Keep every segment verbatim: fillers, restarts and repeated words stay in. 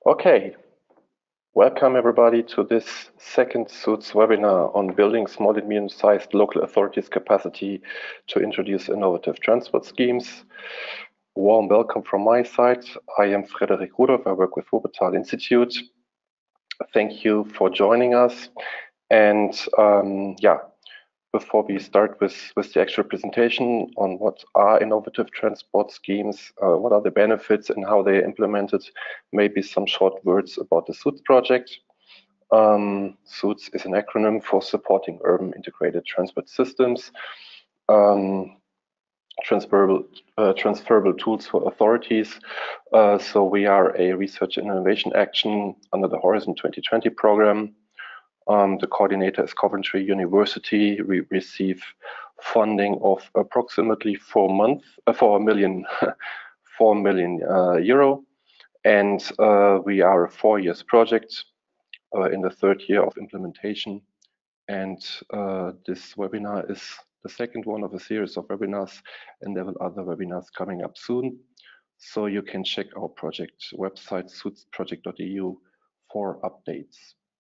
Okay, welcome everybody to this second SUITS webinar on building small and medium-sized local authorities' capacity to introduce innovative transport schemes. Warm welcome from my side. I am Frederik Rudolph. I work with Wuppertal Institute. Thank you for joining us. And um, yeah, before we start with, with the actual presentation on what are innovative transport schemes, uh, what are the benefits and how they are implemented, maybe some short words about the SUITS project. Um, SUITS is an acronym for Supporting Urban Integrated Transport Systems, um, transferable, uh, transferable tools for authorities. Uh, so we are a research and innovation action under the Horizon twenty twenty program. Um, the coordinator is Coventry University. We receive funding of approximately four month, uh, four million, four million uh, euro, and uh, we are a four years project uh, in the third year of implementation. And uh, this webinar is the second one of a series of webinars, and there will other webinars coming up soon. So you can check our project website, suits project dot e u, for updates.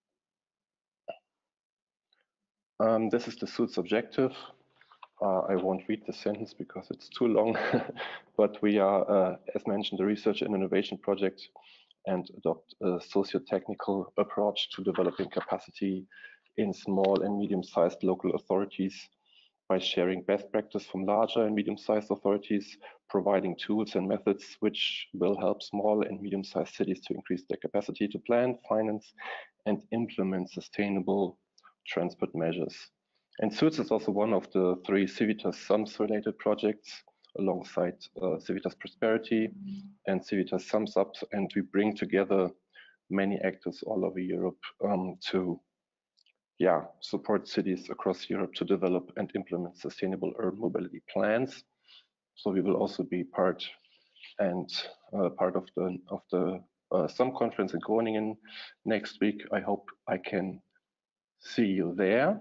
Um, this is the SUITS objective. Uh, I won't read the sentence because it's too long, but we are, uh, as mentioned, a research and innovation project and adopt a socio-technical approach to developing capacity in small and medium-sized local authorities by sharing best practice from larger and medium-sized authorities, providing tools and methods which will help small and medium-sized cities to increase their capacity to plan, finance, and implement sustainable transport measures. And SUITS is also one of the three Civitas Sums related projects alongside uh, Civitas Prosperity and Civitas Sums Up, and we bring together many actors all over Europe um, to yeah, support cities across Europe to develop and implement sustainable urban mobility plans. So we will also be part and uh, part of the of the uh, Sum conference in Groningen next week. I hope I can see you there.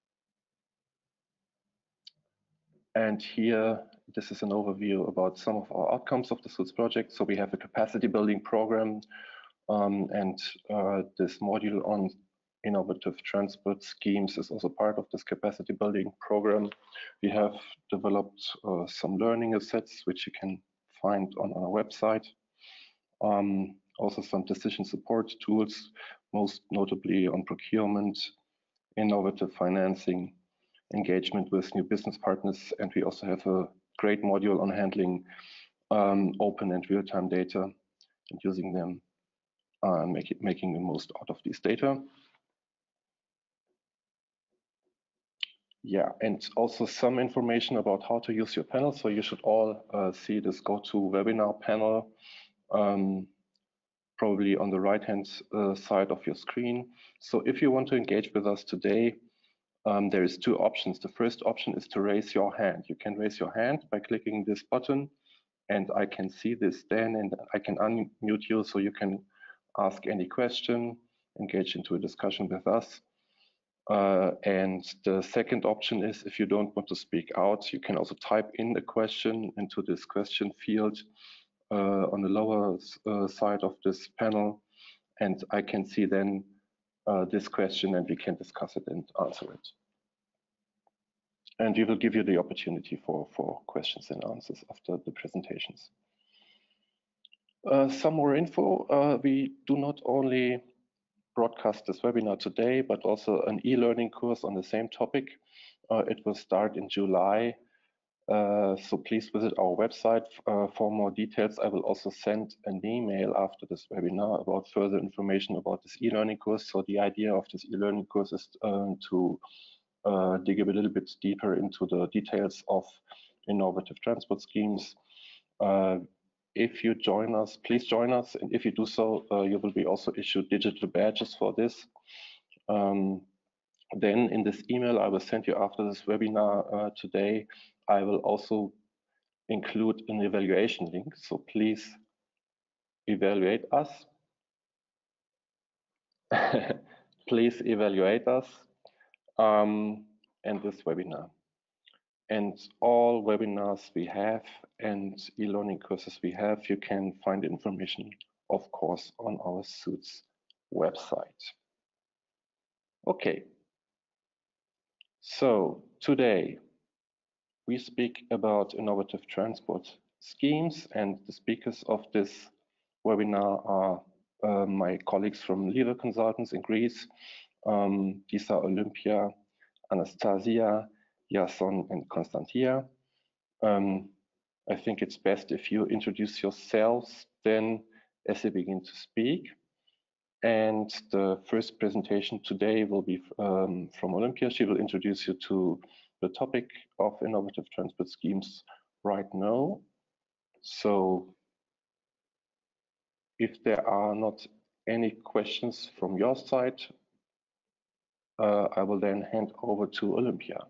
And here, this is an overview about some of our outcomes of the SUITS project. So we have a capacity building program um, and uh, this module on innovative transport schemes is also part of this capacity building program. We have developed uh, some learning assets, which you can find on our website. Um, also some decision support tools, most notably on procurement, innovative financing, engagement with new business partners. And we also have a great module on handling um, open and real-time data and using them, uh, make it, making the most out of these data. Yeah, and also some information about how to use your panel. So you should all uh, see this GoToWebinar panel, um, probably on the right-hand uh, side of your screen. So if you want to engage with us today, um, there is two options. The first option is to raise your hand. You can raise your hand by clicking this button, and I can see this then, and I can unmute you so you can ask any question, engage into a discussion with us. Uh, and the second option is if you don't want to speak out, you can also type in a question into this question field uh, on the lower uh, side of this panel. And I can see then uh, this question and we can discuss it and answer it. And we will give you the opportunity for, for questions and answers after the presentations. Uh, some more info, uh, we do not only broadcast this webinar today, but also an e-learning course on the same topic. Uh, it will start in July, uh, so please visit our website uh, for more details. I will also send an email after this webinar about further information about this e-learning course. So the idea of this e-learning course is um, to uh, dig a little bit deeper into the details of innovative transport schemes. Uh, if you join us, please join us. And if you do so, uh, you will be also issued digital badges for this. Um, then in this email I will send you after this webinar uh, today, I will also include an evaluation link. So please evaluate us. Please evaluate us um, in this webinar. And all webinars we have and e-learning courses we have, you can find information of course, on our SUITS website. Okay, so today we speak about innovative transport schemes, and the speakers of this webinar are uh, my colleagues from Liva Consultants in Greece. Um, these are Olympia, Anastasia, Yason, and Konstantia. Um, I think it's best if you introduce yourselves then as you begin to speak. And the first presentation today will be um, from Olympia. She will introduce you to the topic of innovative transport schemes right now. So if there are not any questions from your side, uh, I will then hand over to Olympia.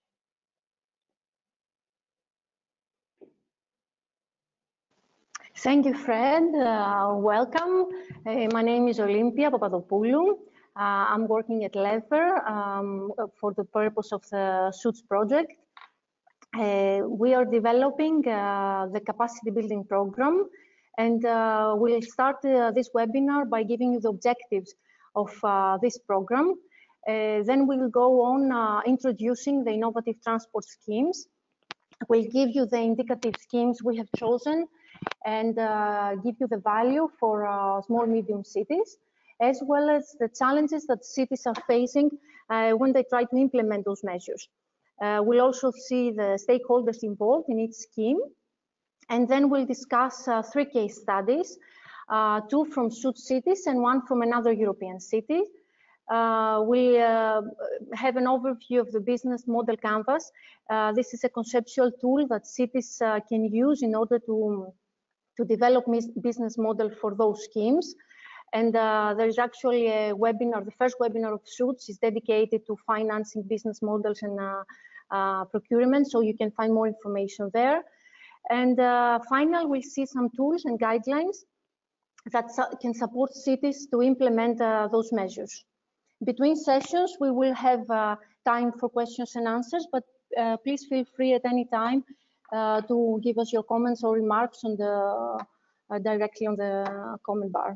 Thank you, Fred. Uh, welcome. Uh, my name is Olympia Papadopoulou. Uh, I'm working at Lever um, for the purpose of the SUITS project. Uh, we are developing uh, the capacity building program, and uh, we'll start uh, this webinar by giving you the objectives of uh, this program. Uh, then we'll go on uh, introducing the innovative transport schemes. We'll give you the indicative schemes we have chosen and uh, give you the value for uh, small, medium cities, as well as the challenges that cities are facing uh, when they try to implement those measures. Uh, we'll also see the stakeholders involved in each scheme, and then we'll discuss uh, three case studies, uh, two from SUITS cities and one from another European city. Uh, we uh, have an overview of the business model canvas. Uh, this is a conceptual tool that cities uh, can use in order to to develop business model for those schemes. And uh, there is actually a webinar, the first webinar of SUITS is dedicated to financing business models and uh, uh, procurement, so you can find more information there. And uh, finally, we'll see some tools and guidelines that su can support cities to implement uh, those measures. Between sessions, we will have uh, time for questions and answers, but uh, please feel free at any time Uh, to give us your comments or remarks on the uh, directly on the comment bar.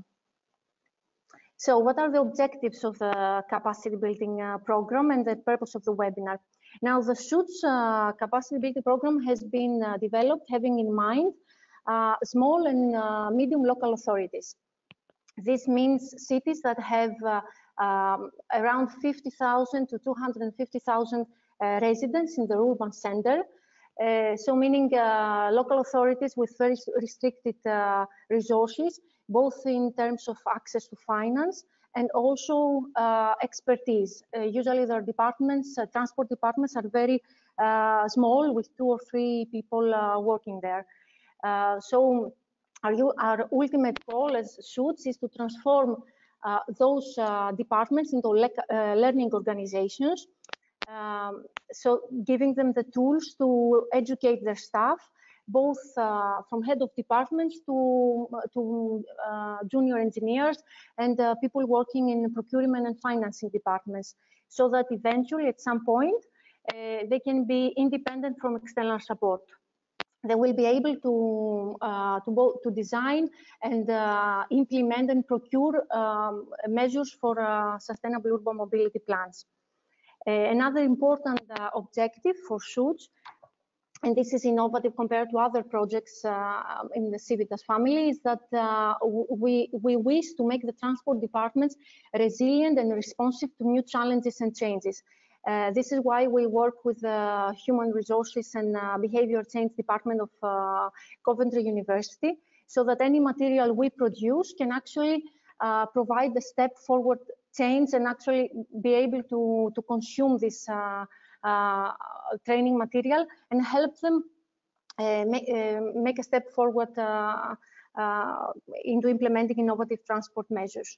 So, what are the objectives of the capacity building uh, program and the purpose of the webinar? Now, the SUITS uh, capacity building program has been uh, developed having in mind uh, small and uh, medium local authorities. This means cities that have uh, um, around fifty thousand to two hundred fifty thousand uh, residents in the urban center. Uh, so meaning uh, local authorities with very restricted uh, resources, both in terms of access to finance and also uh, expertise. Uh, usually their departments, uh, transport departments are very uh, small with two or three people uh, working there. Uh, so our, our ultimate goal as SUITS is to transform uh, those uh, departments into le uh, learning organizations. Um, so giving them the tools to educate their staff, both uh, from head of departments to, to uh, junior engineers and uh, people working in procurement and financing departments, so that eventually at some point uh, they can be independent from external support. They will be able to, uh, to, both, to design and uh, implement and procure um, measures for uh, sustainable urban mobility plans. Uh, another important uh, objective for SUITS, and this is innovative compared to other projects uh, in the Civitas family, is that uh, we, we wish to make the transport departments resilient and responsive to new challenges and changes. Uh, this is why we work with the Human Resources and uh, Behavior Change Department of uh, Coventry University, so that any material we produce can actually uh, provide the step forward change and actually be able to, to consume this uh, uh, training material and help them uh, make, uh, make a step forward uh, uh, into implementing innovative transport measures.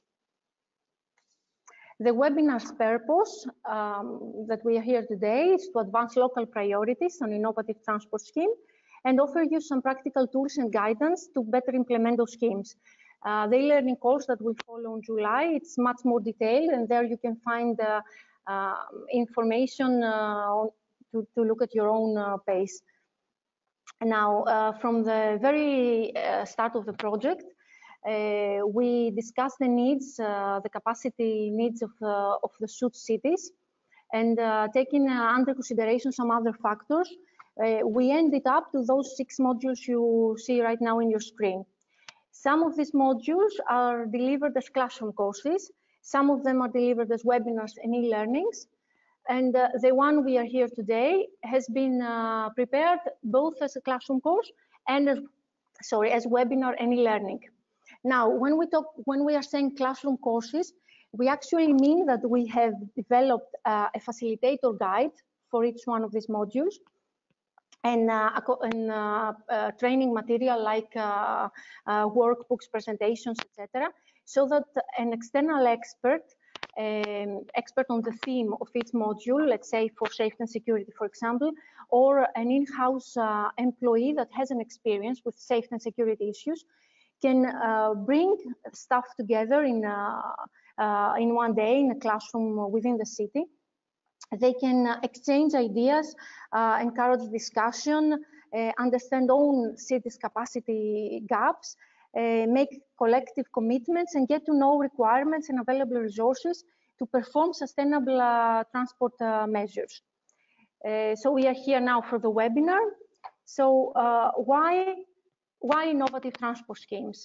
The webinar's purpose um, that we are here today is to advance local priorities on innovative transport scheme and offer you some practical tools and guidance to better implement those schemes. Uh, the e-learning course that will follow in July, it's much more detailed, and there you can find uh, uh, information uh, to, to look at your own uh, pace. Now, uh, from the very uh, start of the project, uh, we discussed the needs, uh, the capacity needs of, uh, of the SOOT cities, and uh, taking uh, under consideration some other factors, uh, we ended up to those six modules you see right now in your screen. Some of these modules are delivered as classroom courses. Some of them are delivered as webinars and e-learnings. And uh, the one we are here today has been uh, prepared both as a classroom course and as, sorry, as webinar and e-learning. Now, when we talk, when we are saying classroom courses, we actually mean that we have developed uh, a facilitator guide for each one of these modules, and, uh, and uh, uh, training material like uh, uh, workbooks, presentations, et cetera, so that an external expert, um, expert on the theme of each module, let's say for safety and security, for example, or an in-house uh, employee that has an experience with safety and security issues, can uh, bring stuff together in, uh, uh, in one day in a classroom within the city. They can uh, exchange ideas, uh, encourage discussion, uh, understand own cities' capacity gaps, uh, make collective commitments, and get to know requirements and available resources to perform sustainable uh, transport uh, measures. Uh, so we are here now for the webinar. So uh, why, why innovative transport schemes?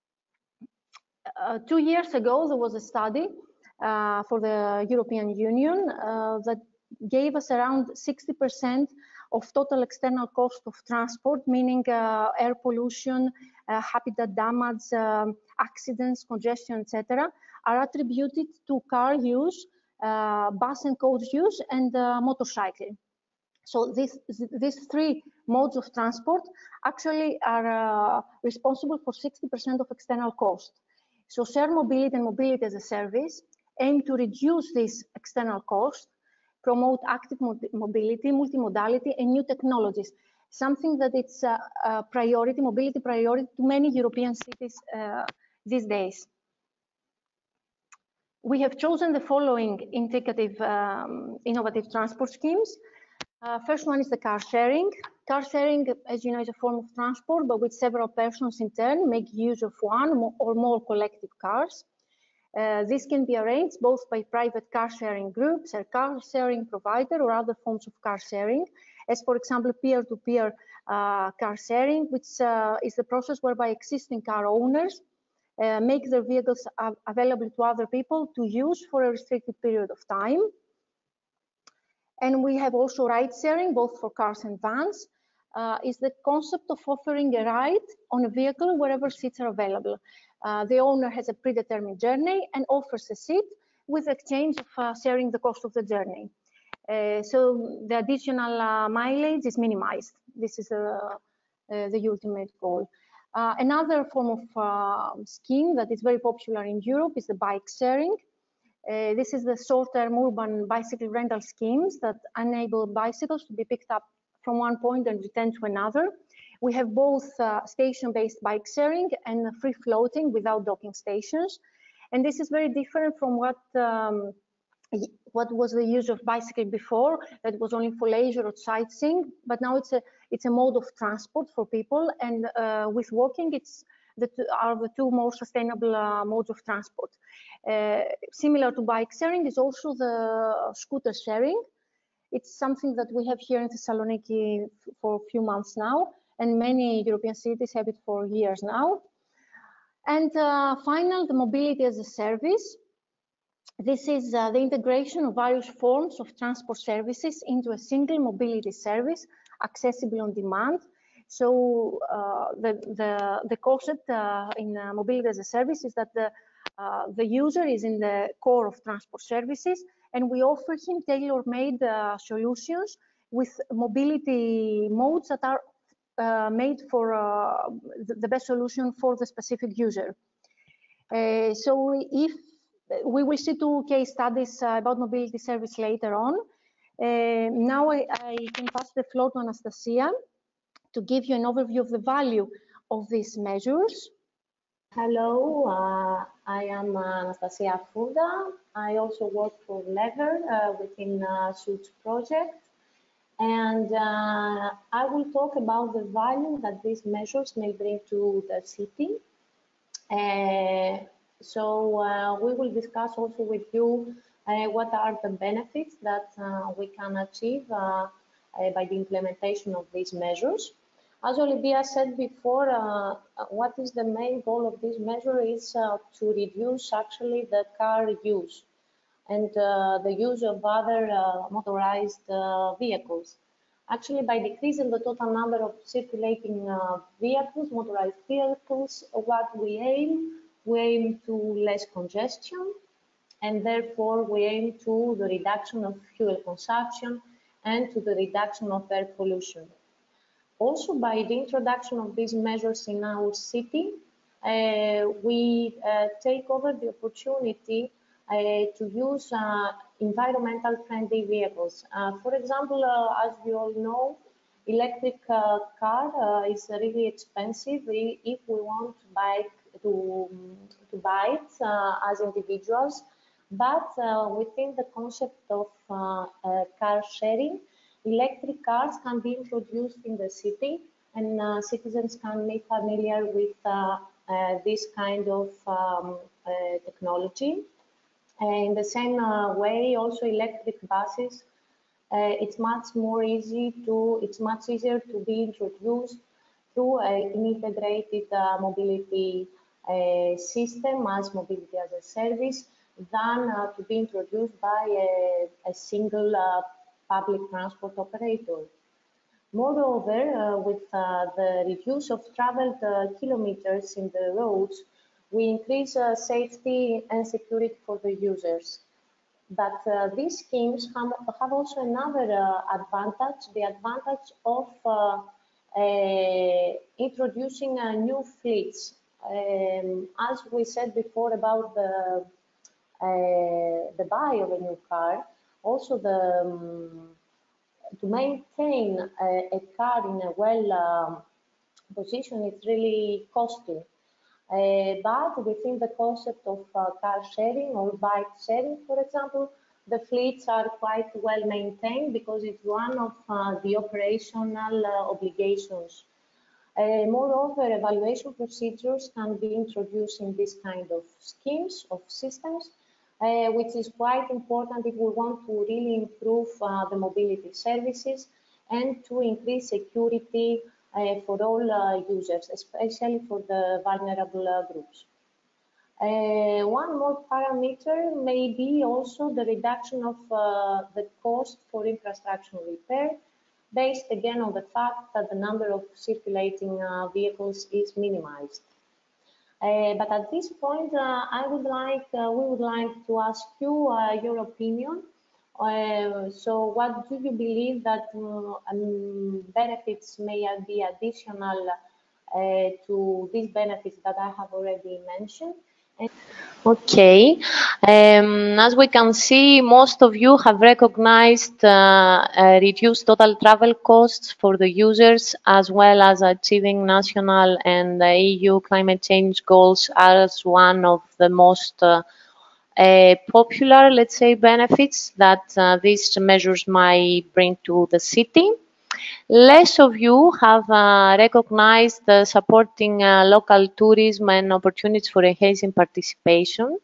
Uh, two years ago, there was a study uh, for the European Union uh, that gave us around sixty percent of total external cost of transport, meaning uh, air pollution, uh, habitat damage, um, accidents, congestion, et cetera, are attributed to car use, uh, bus and coach use, and uh, motorcycle. So these, these three modes of transport actually are uh, responsible for sixty percent of external cost. So shared mobility and mobility as a service aim to reduce this external cost, promote active mobility, multimodality, and new technologies, something that it's a, a priority, mobility priority to many European cities uh, these days. We have chosen the following indicative, um, innovative transport schemes. Uh, first one is the car sharing. Car sharing, as you know, is a form of transport, but with several persons in turn make use of one or more collective cars. Uh, this can be arranged both by private car sharing groups, a car sharing provider, or other forms of car sharing, as for example, peer-to-peer uh, car sharing, which uh, is the process whereby existing car owners uh, make their vehicles available to other people to use for a restricted period of time. And we have also ride sharing, both for cars and vans, uh, is the concept of offering a ride on a vehicle wherever seats are available. Uh, the owner has a predetermined journey and offers a seat with exchange of uh, sharing the cost of the journey. Uh, so the additional uh, mileage is minimized. This is uh, uh, the ultimate goal. Uh, another form of uh, scheme that is very popular in Europe is the bike sharing. Uh, this is the short-term urban bicycle rental schemes that enable bicycles to be picked up from one point and returned to another. We have both uh, station-based bike sharing and free-floating without docking stations. And this is very different from what, um, what was the use of bicycle before, that was only for leisure or sightseeing, but now it's a, it's a mode of transport for people, and uh, with walking, it's the two, are the two more sustainable uh, modes of transport. Uh, similar to bike sharing is also the scooter sharing. It's something that we have here in Thessaloniki for a few months now, and many European cities have it for years now. And uh, final, the mobility as a service. This is uh, the integration of various forms of transport services into a single mobility service, accessible on demand. So uh, the, the, the concept uh, in uh, mobility as a service is that the, uh, the user is in the core of transport services, and we offer him tailor-made uh, solutions with mobility modes that are uh, made for uh, the, the best solution for the specific user. Uh, so if we will see two case studies uh, about mobility service later on. Uh, now I, I can pass the floor to Anastasia to give you an overview of the value of these measures. Hello, uh, I am Anastasia Fouda. I also work for Lever uh, within uh, SOOT project. And uh, I will talk about the value that these measures may bring to the city. Uh, so uh, we will discuss also with you uh, what are the benefits that uh, we can achieve uh, uh, by the implementation of these measures. As Olympia said before, uh, what is the main goal of this measure is uh, to reduce actually the car use and uh, the use of other uh, motorized uh, vehicles. Actually, by decreasing the total number of circulating uh, vehicles, motorized vehicles, what we aim, we aim to less congestion, and therefore we aim to the reduction of fuel consumption and to the reduction of air pollution. Also, by the introduction of these measures in our city, uh, we uh, take over the opportunity uh, to use uh, environmental friendly vehicles. Uh, for example, uh, as we all know, electric uh, car uh, is really expensive if we want to buy, to, to buy it uh, as individuals. But uh, within the concept of uh, uh, car sharing, electric cars can be introduced in the city, and uh, citizens can be familiar with uh, uh, this kind of um, uh, technology. Uh, in the same uh, way, also electric buses, uh, it's much more easy to, it's much easier to be introduced through an integrated uh, mobility uh, system as mobility as a service than uh, to be introduced by a, a single uh, public transport operator. Moreover, uh, with uh, the reduce of traveled uh, kilometers in the roads, we increase uh, safety and security for the users. But uh, these schemes have, have also another uh, advantage, the advantage of uh, uh, introducing uh, new fleets. Um, as we said before about the, uh, the buy of a new car, also the um, to maintain a, a car in a well um, position is really costly. Uh, but within the concept of uh, car sharing or bike sharing, for example, the fleets are quite well maintained because it's one of uh, the operational uh, obligations. Uh, moreover, evaluation procedures can be introduced in this kind of schemes, of systems, uh, which is quite important if we want to really improve uh, the mobility services and to increase security uh, for all uh, users, especially for the vulnerable uh, groups. Uh, one more parameter may be also the reduction of uh, the cost for infrastructure repair, based again on the fact that the number of circulating uh, vehicles is minimized. Uh, but at this point, uh, I would like, uh, we would like to ask you uh, your opinion. Uh, so what do you believe that uh, um, benefits may be additional uh, to these benefits that I have already mentioned? And Okay, um, as we can see, most of you have recognized uh, uh, reduced total travel costs for the users, as well as achieving national and uh, E U climate change goals as one of the most uh, uh, popular, let's say, benefits that uh, these measures might bring to the city. Less of you have uh, recognized uh, supporting uh, local tourism and opportunities for enhancing participation.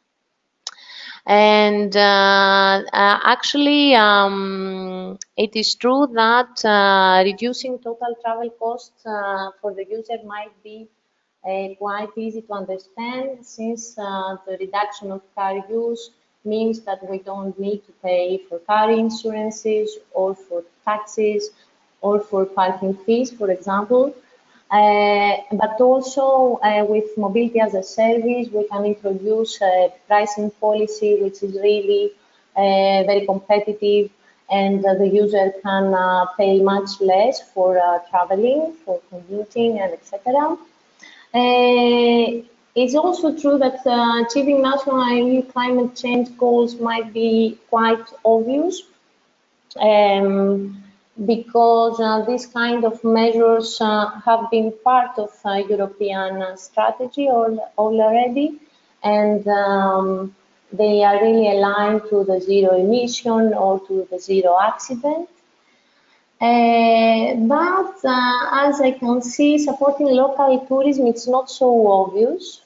And uh, uh, actually, um, it is true that uh, reducing total travel costs uh, for the user might be uh, quite easy to understand, since uh, the reduction of car use means that we don't need to pay for car insurances or for taxes or for parking fees, for example. Uh, but also uh, with mobility as a service, we can introduce a pricing policy which is really uh, very competitive, and uh, the user can uh, pay much less for uh, traveling, for commuting, and et cetera. Uh, it's also true that uh, achieving national and E U climate change goals might be quite obvious. Um, because uh, these kind of measures uh, have been part of uh, European uh, strategy all, already, and um, they are really aligned to the zero emission or to the zero accident. Uh, but uh, as I can see, supporting local tourism, it's not so obvious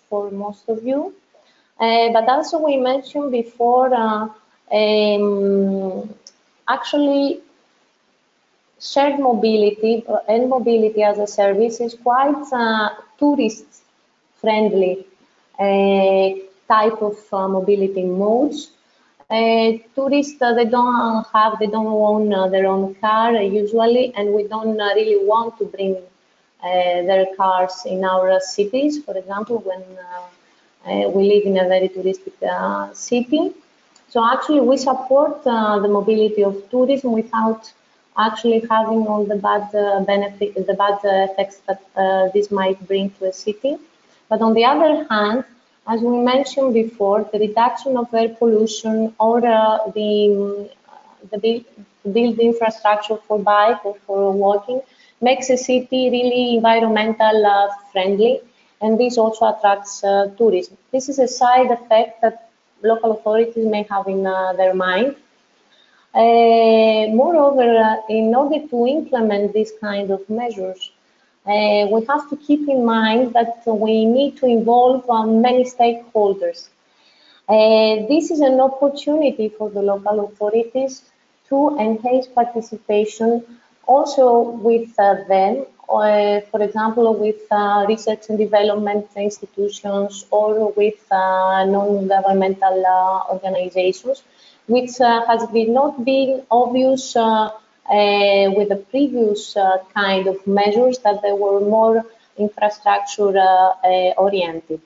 for most of you. Uh, but also we mentioned before, uh, um, actually shared mobility and mobility as a service is quite uh, tourist friendly uh, type of uh, mobility modes. Uh, tourists, uh, they don't have, they don't own uh, their own car uh, usually, and we don't uh, really want to bring uh, their cars in our uh, cities, for example, when uh, uh, we live in a very touristic uh, city. So actually we support uh, the mobility of tourism without actually having all the bad uh, benefits, the bad uh, effects that uh, this might bring to a city. But on the other hand, as we mentioned before, the reduction of air pollution or uh, the, the build, build infrastructure for bike or for walking makes a city really environmental uh, friendly, and this also attracts uh, tourism. This is a side effect that local authorities may have in uh, their mind. Uh, moreover, uh, in order to implement these kind of measures, uh, we have to keep in mind that we need to involve uh, many stakeholders. Uh, this is an opportunity for the local authorities to enhance participation also with uh, them, uh, for example, with uh, research and development institutions or with uh, non-governmental uh, organizations, which uh, has been not been obvious uh, uh, with the previous uh, kind of measures, that they were more infrastructure uh, uh, oriented.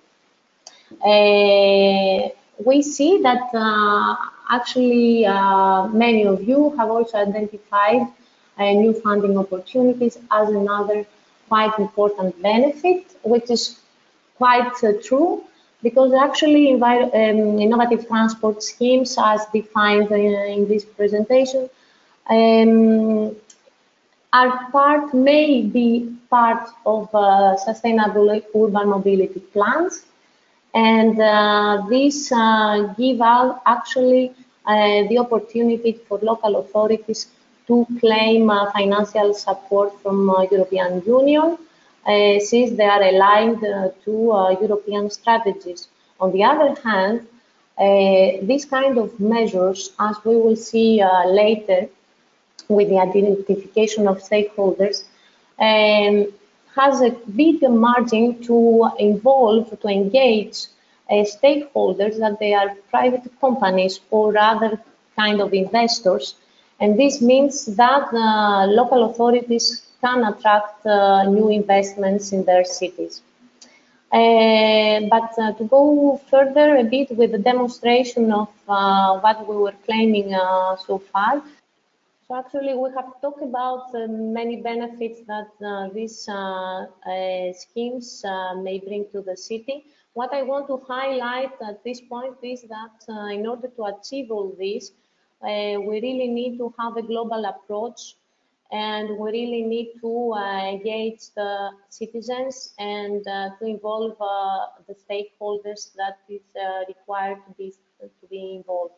Uh, we see that uh, actually uh, many of you have also identified uh, new funding opportunities as another quite important benefit, which is quite uh, true, because actually um, innovative transport schemes, as defined uh, in this presentation, um, are part, may be part of uh, sustainable urban mobility plans. And uh, this uh, give out actually uh, the opportunity for local authorities to claim uh, financial support from uh, European Union, uh, since they are aligned uh, to uh, European strategies. On the other hand, uh, these kind of measures, as we will see uh, later with the identification of stakeholders, um, has a big margin to involve, to engage uh, stakeholders, that they are private companies or other kind of investors. And this means that uh, local authorities can attract uh, new investments in their cities. Uh, but uh, to go further a bit with the demonstration of uh, what we were claiming uh, so far, so actually, we have talked about uh, many benefits that uh, these uh, uh, schemes uh, may bring to the city. What I want to highlight at this point is that uh, in order to achieve all this, uh, we really need to have a global approach, and we really need to uh, engage the citizens and uh, to involve uh, the stakeholders that is uh, required to be, to be involved.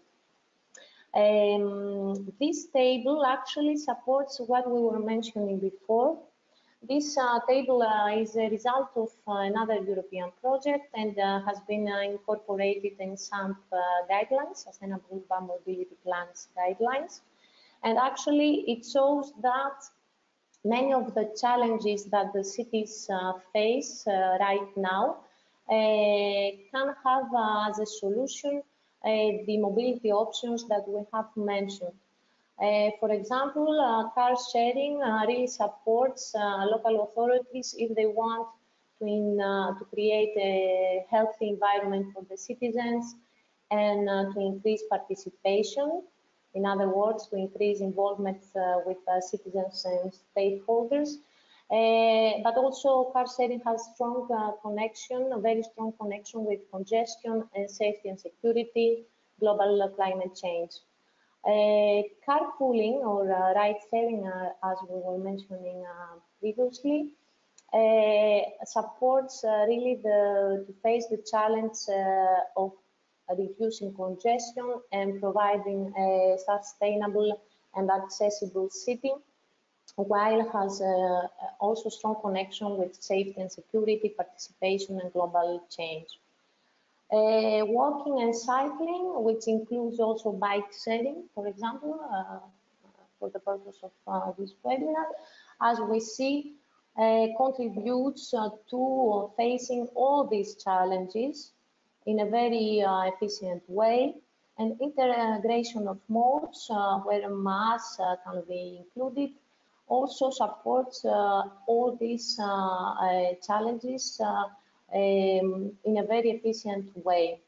Um, this table actually supports what we were mentioning before. This uh, table uh, is a result of uh, another European project and uh, has been uh, incorporated in some uh, guidelines, Sustainable Urban Mobility Plans guidelines. And actually, it shows that many of the challenges that the cities uh, face uh, right now uh, can have uh, as a solution uh, the mobility options that we have mentioned. Uh, for example, uh, car sharing uh, really supports uh, local authorities if they want to, in, uh, to create a healthy environment for the citizens and uh, to increase participation. In other words, to increase involvement uh, with uh, citizens and stakeholders. Uh, but also car sharing has strong uh, connection, a very strong connection with congestion and safety and security, global uh, climate change. Uh, carpooling or uh, ride sharing, uh, as we were mentioning uh, previously, uh, supports uh, really the, to face the challenge uh, of reducing congestion and providing a sustainable and accessible city. while has uh, also strong connection with safety and security, participation and global change. Uh, walking and cycling, which includes also bike sharing, for example, uh, for the purpose of uh, this webinar, as we see, uh, contributes uh, to facing all these challenges in a very uh, efficient way. And integration of modes uh, where mass uh, can be included also supports uh, all these uh, uh, challenges uh, um, in a very efficient way.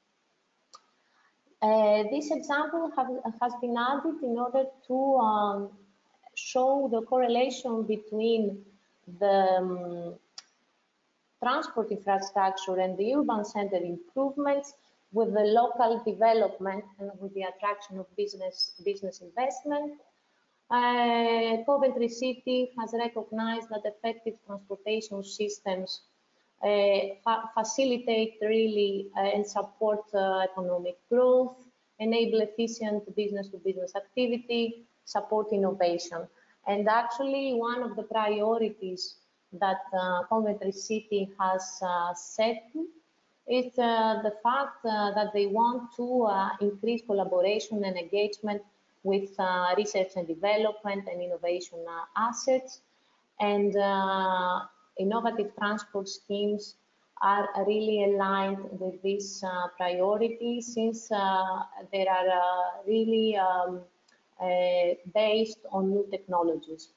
Uh, this example have, has been added in order to um, show the correlation between the um, transport infrastructure and the urban center improvements with the local development and with the attraction of business, business investment. Uh, Coventry City has recognized that effective transportation systems uh, fa facilitate really uh, and support uh, economic growth, enable efficient business-to-business activity, support innovation. And actually, one of the priorities that uh, Coventry City has uh, set is uh, the fact uh, that they want to uh, increase collaboration and engagement with uh, research and development and innovation uh, assets, and uh, innovative transport schemes are really aligned with this uh, priority, since uh, they are uh, really um, uh, based on new technologies.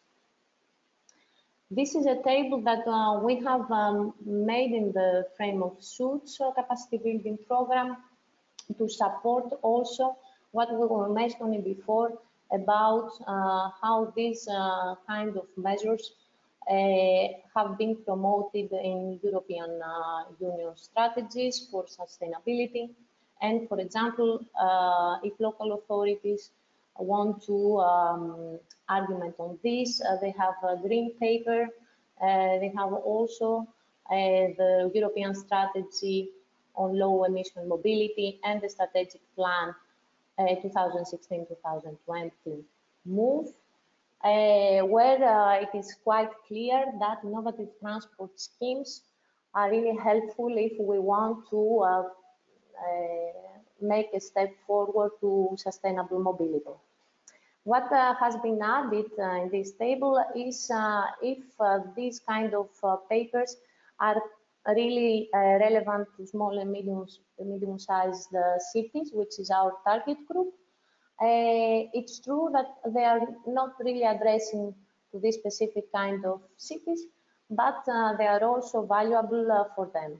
This is a table that uh, we have um, made in the frame of SUITS uh, capacity building program to support also what we were mentioning before about uh, how these uh, kind of measures uh, have been promoted in European uh, Union strategies for sustainability. And for example, uh, if local authorities want to um, argument on this, uh, they have a green paper, uh, they have also uh, the European strategy on low emission mobility and the strategic plan uh, two thousand sixteen to two thousand twenty MOVE, uh, where uh, it is quite clear that innovative transport schemes are really helpful if we want to uh, uh, make a step forward to sustainable mobility. What uh, has been added uh, in this table is uh, if uh, these kind of uh, papers are really uh, relevant to small and medium, medium-sized uh, cities, which is our target group. Uh, it's true that they are not really addressing to this specific kind of cities, but uh, they are also valuable uh, for them.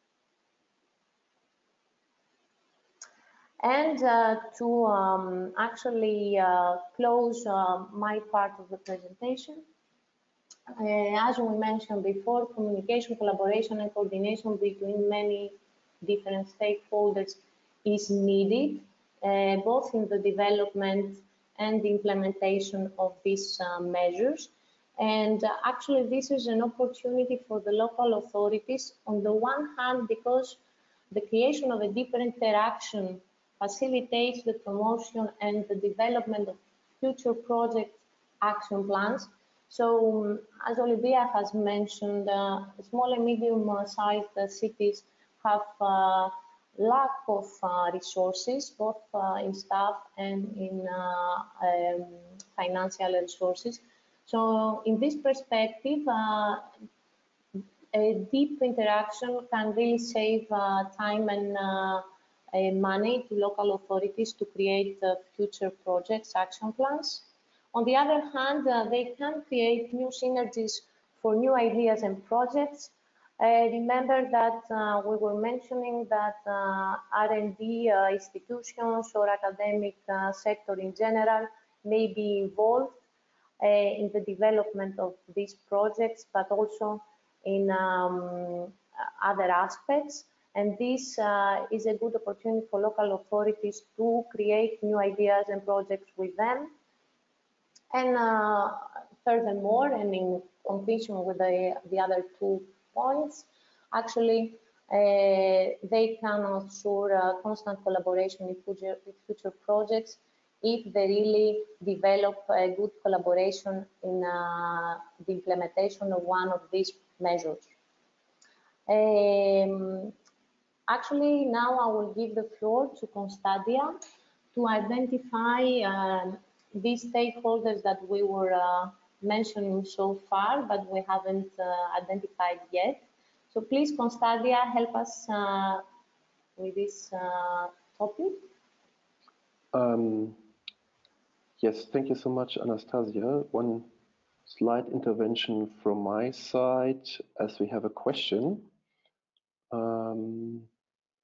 And uh, to um, actually uh, close uh, my part of the presentation, uh, as we mentioned before, communication, collaboration, and coordination between many different stakeholders is needed, uh, both in the development and the implementation of these uh, measures. And uh, actually, this is an opportunity for the local authorities, on the one hand, because the creation of a deeper interaction facilitates the promotion and the development of future project action plans. So, um, as Olivia has mentioned, uh, small and medium-sized uh, cities have uh, lack of uh, resources, both uh, in staff and in uh, um, financial resources. So, in this perspective, uh, a deep interaction can really save uh, time and uh, money to local authorities to create uh, future projects, action plans. On the other hand, uh, they can create new synergies for new ideas and projects. Uh, remember that uh, we were mentioning that uh, R and D uh, institutions or academic uh, sector in general may be involved uh, in the development of these projects, but also in um, other aspects. And this uh, is a good opportunity for local authorities to create new ideas and projects with them. And uh, furthermore, and in completion with the, the other two points, actually, uh, they can ensure uh, constant collaboration in future, with future projects if they really develop a good collaboration in uh, the implementation of one of these measures. Um, actually, now I will give the floor to Konstantia to identify um, these stakeholders that we were uh, mentioning so far, but we haven't uh, identified yet. So please, Konstantia, help us uh, with this uh, topic. Um, yes, thank you so much, Anastasia. One slight intervention from my side as we have a question. Um,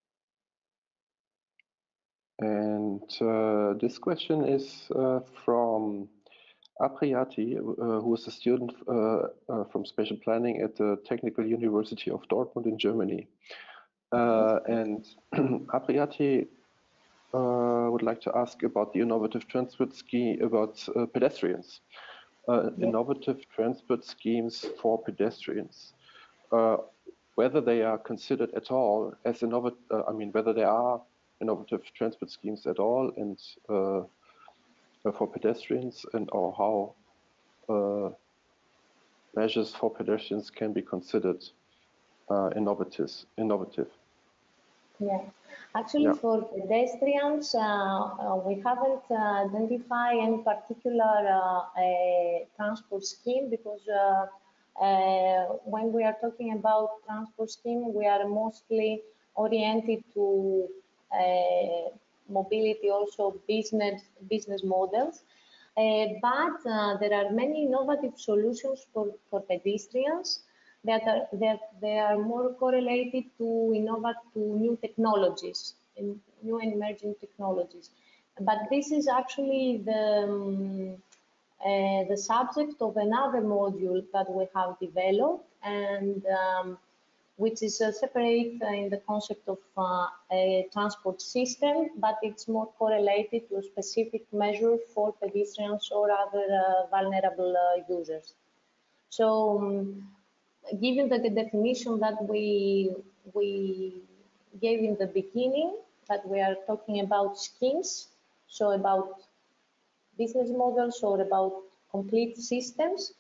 and uh, this question is uh, from Apriati, uh, who is a student uh, uh, from spatial planning at the Technical University of Dortmund in Germany. Uh, and Apriati uh, would like to ask about the innovative transport scheme about uh, pedestrians. Uh, yeah. Innovative transport schemes for pedestrians. Uh, whether they are considered at all as innovative, uh, I mean, whether there are innovative transport schemes at all and uh, for pedestrians, and or how uh, measures for pedestrians can be considered uh, innovative. innovative. Yeah, actually yeah. for pedestrians, uh, uh, we haven't uh, identified any particular uh, uh, transport scheme because uh, uh, when we are talking about transport scheme, we are mostly oriented to uh, mobility, also business, business models. Uh, but uh, there are many innovative solutions for, for pedestrians that are that they are more correlated to innovate to new technologies and new and emerging technologies. But this is actually the um, uh, the subject of another module that we have developed, and um, which is uh, separate uh, in the concept of uh, a transport system, but it's more correlated to a specific measure for pedestrians or other uh, vulnerable uh, users. So, um, given the, the definition that we we gave in the beginning, that we are talking about schemes, so about business models or about complete systems,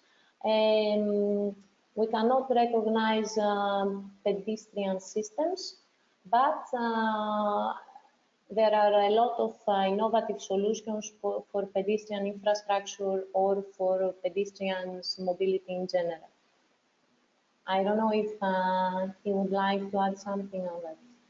and we cannot recognize um, pedestrian systems, but uh, there are a lot of uh, innovative solutions for, for pedestrian infrastructure or for pedestrians mobility in general. I don't know if uh, you would like to add something on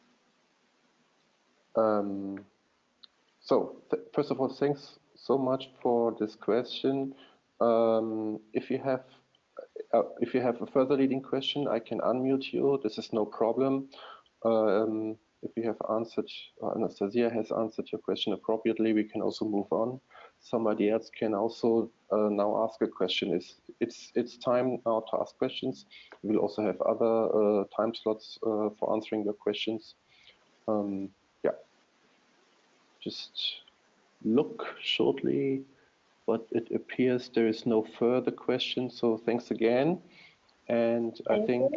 that. Um, so, th first of all, thanks so much for this question. Um, if you have uh, if you have a further leading question, I can unmute you. This is no problem. Um, if you have answered, uh, Anastasia has answered your question appropriately, we can also move on. Somebody else can also uh, now ask a question. It's, it's, it's time now to ask questions. We will also have other uh, time slots uh, for answering your questions. Um, yeah, just look shortly, but it appears there is no further questions. So thanks again. And Thank I think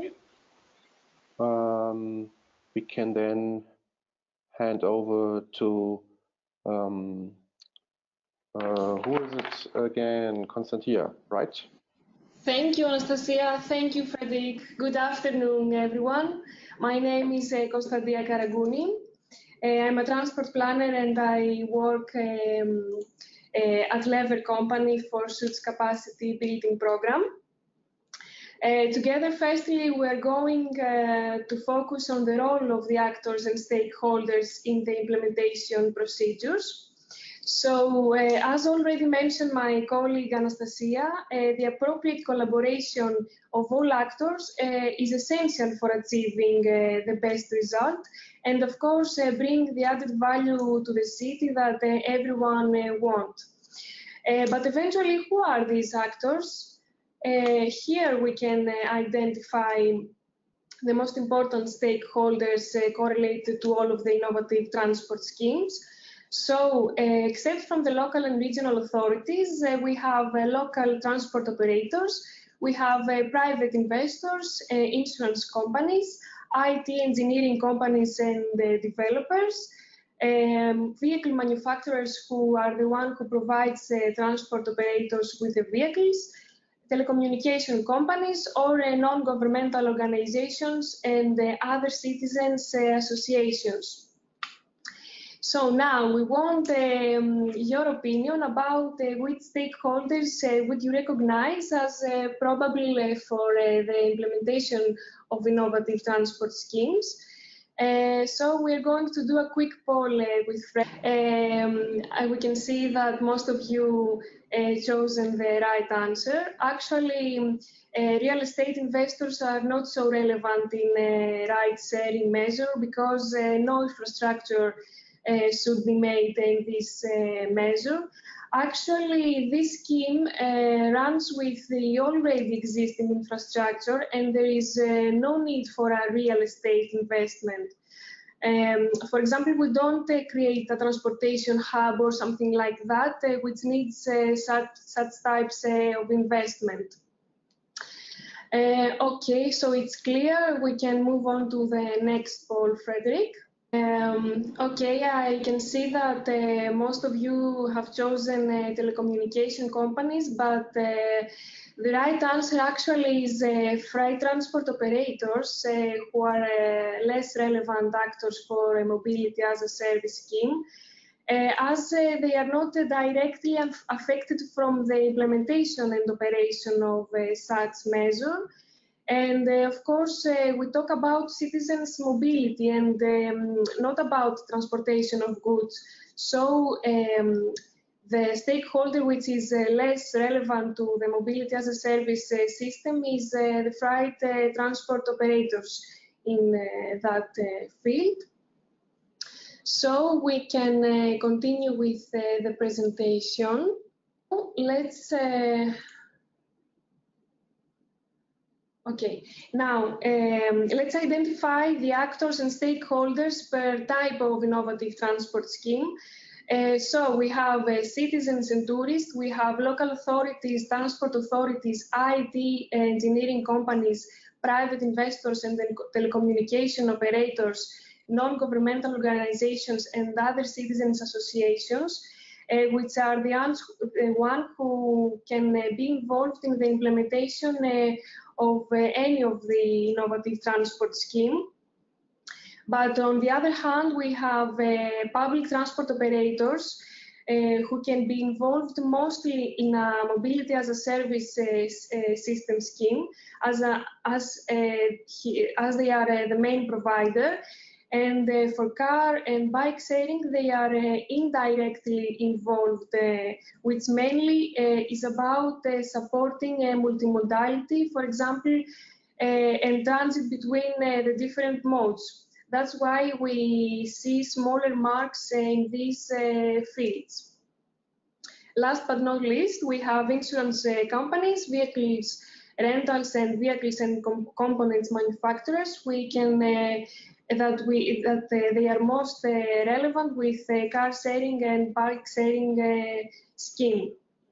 um, we can then hand over to, um, uh, who is it again? Konstantia, right? Thank you, Anastasia. Thank you, Frederick. Good afternoon, everyone. My name is uh, Konstantia Karagouni. Uh, I'm a transport planner and I work um, uh, at Lever Company for Suits Capacity Building Program. Uh, together, firstly, we're going uh, to focus on the role of the actors and stakeholders in the implementation procedures. So, uh, as already mentioned my colleague Anastasia, uh, the appropriate collaboration of all actors uh, is essential for achieving uh, the best result and, of course, uh, bring the added value to the city that uh, everyone uh, wants. Uh, but eventually, who are these actors? Uh, here we can uh, identify the most important stakeholders uh, correlated to all of the innovative transport schemes. So, uh, except from the local and regional authorities, uh, we have uh, local transport operators, we have uh, private investors, uh, insurance companies, I T engineering companies and uh, developers, um, vehicle manufacturers who are the one who provides uh, transport operators with the vehicles, telecommunication companies, or uh, non-governmental organizations and uh, other citizens uh, associations. So now we want um, your opinion about uh, which stakeholders uh, would you recognize as uh, probable uh, for uh, the implementation of innovative transport schemes. Uh, so we're going to do a quick poll uh, with Fred. Um, and we can see that most of you uh, chosen the right answer. Actually, uh, real estate investors are not so relevant in uh, ride-sharing measure because uh, no infrastructure Uh, should be made in this uh, measure. Actually, this scheme uh, runs with the already existing infrastructure and there is uh, no need for a real estate investment. Um, for example, we don't uh, create a transportation hub or something like that, uh, which needs uh, such, such types uh, of investment. Uh, okay, so it's clear. We can move on to the next poll, Frederick. Um, okay, I can see that uh, most of you have chosen uh, telecommunication companies, but uh, the right answer actually is uh, freight transport operators uh, who are uh, less relevant actors for a mobility as a service scheme, uh, as uh, they are not uh, directly affected from the implementation and operation of uh, such measure. And uh, of course, uh, we talk about citizens' mobility and um, not about transportation of goods. So um, the stakeholder which is uh, less relevant to the mobility as a service uh, system is uh, the freight uh, transport operators in uh, that uh, field. So we can uh, continue with uh, the presentation. Let's uh, Okay, now um, let's identify the actors and stakeholders per type of innovative transport scheme. Uh, so we have uh, citizens and tourists, we have local authorities, transport authorities, I T, engineering companies, private investors and telecommunication operators, non-governmental organizations and other citizens associations, uh, which are the, the one who can uh, be involved in the implementation uh, of uh, any of the innovative transport scheme. But on the other hand, we have uh, public transport operators uh, who can be involved mostly in a mobility as a service uh, uh, system scheme, as, a, as, uh, he, as they are uh, the main provider. And uh, for car and bike sharing, they are uh, indirectly involved, uh, which mainly uh, is about uh, supporting uh, multimodality, for example, uh, and transit between uh, the different modes. That's why we see smaller marks in these uh, fields. Last but not least, we have insurance uh, companies, vehicles rentals and vehicles and com components manufacturers. We can uh, that we that uh, they are most uh, relevant with uh, car sharing and bike sharing uh, scheme.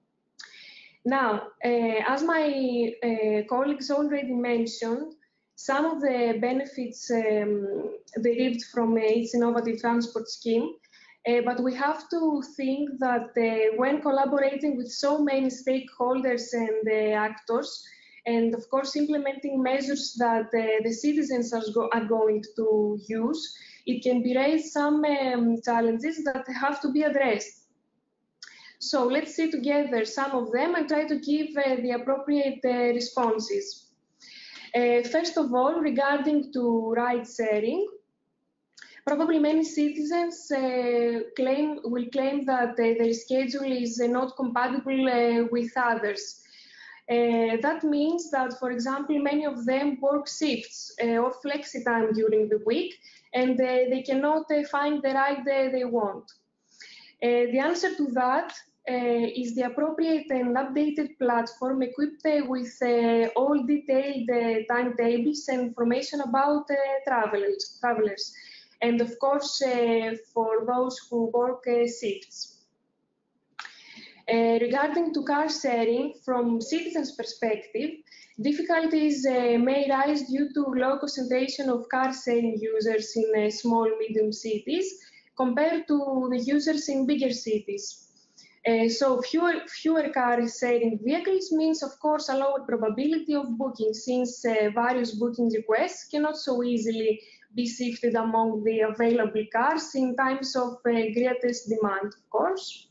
Now, uh, as my uh, colleagues already mentioned, some of the benefits um, derived from uh, each innovative transport scheme, uh, but we have to think that uh, when collaborating with so many stakeholders and uh, actors, and of course implementing measures that uh, the citizens are, go are going to use, it can be raised some um, challenges that have to be addressed. So let's see together some of them and try to give uh, the appropriate uh, responses. Uh, first of all, regarding to ride sharing, probably many citizens uh, claim, will claim that uh, their schedule is uh, not compatible uh, with others. Uh, that means that, for example, many of them work shifts uh, or flexi time during the week, and uh, they cannot uh, find the ride uh, they want. Uh, the answer to that uh, is the appropriate and updated platform equipped uh, with uh, all detailed uh, timetables and information about uh, travelers, travelers, and of course uh, for those who work uh, shifts. Uh, regarding to car sharing, from citizens' perspective, difficulties uh, may rise due to low concentration of car sharing users in uh, small, medium cities, compared to the users in bigger cities. Uh, so fewer, fewer car-sharing vehicles means, of course, a lower probability of booking, since uh, various booking requests cannot so easily be shifted among the available cars in times of uh, greatest demand, of course.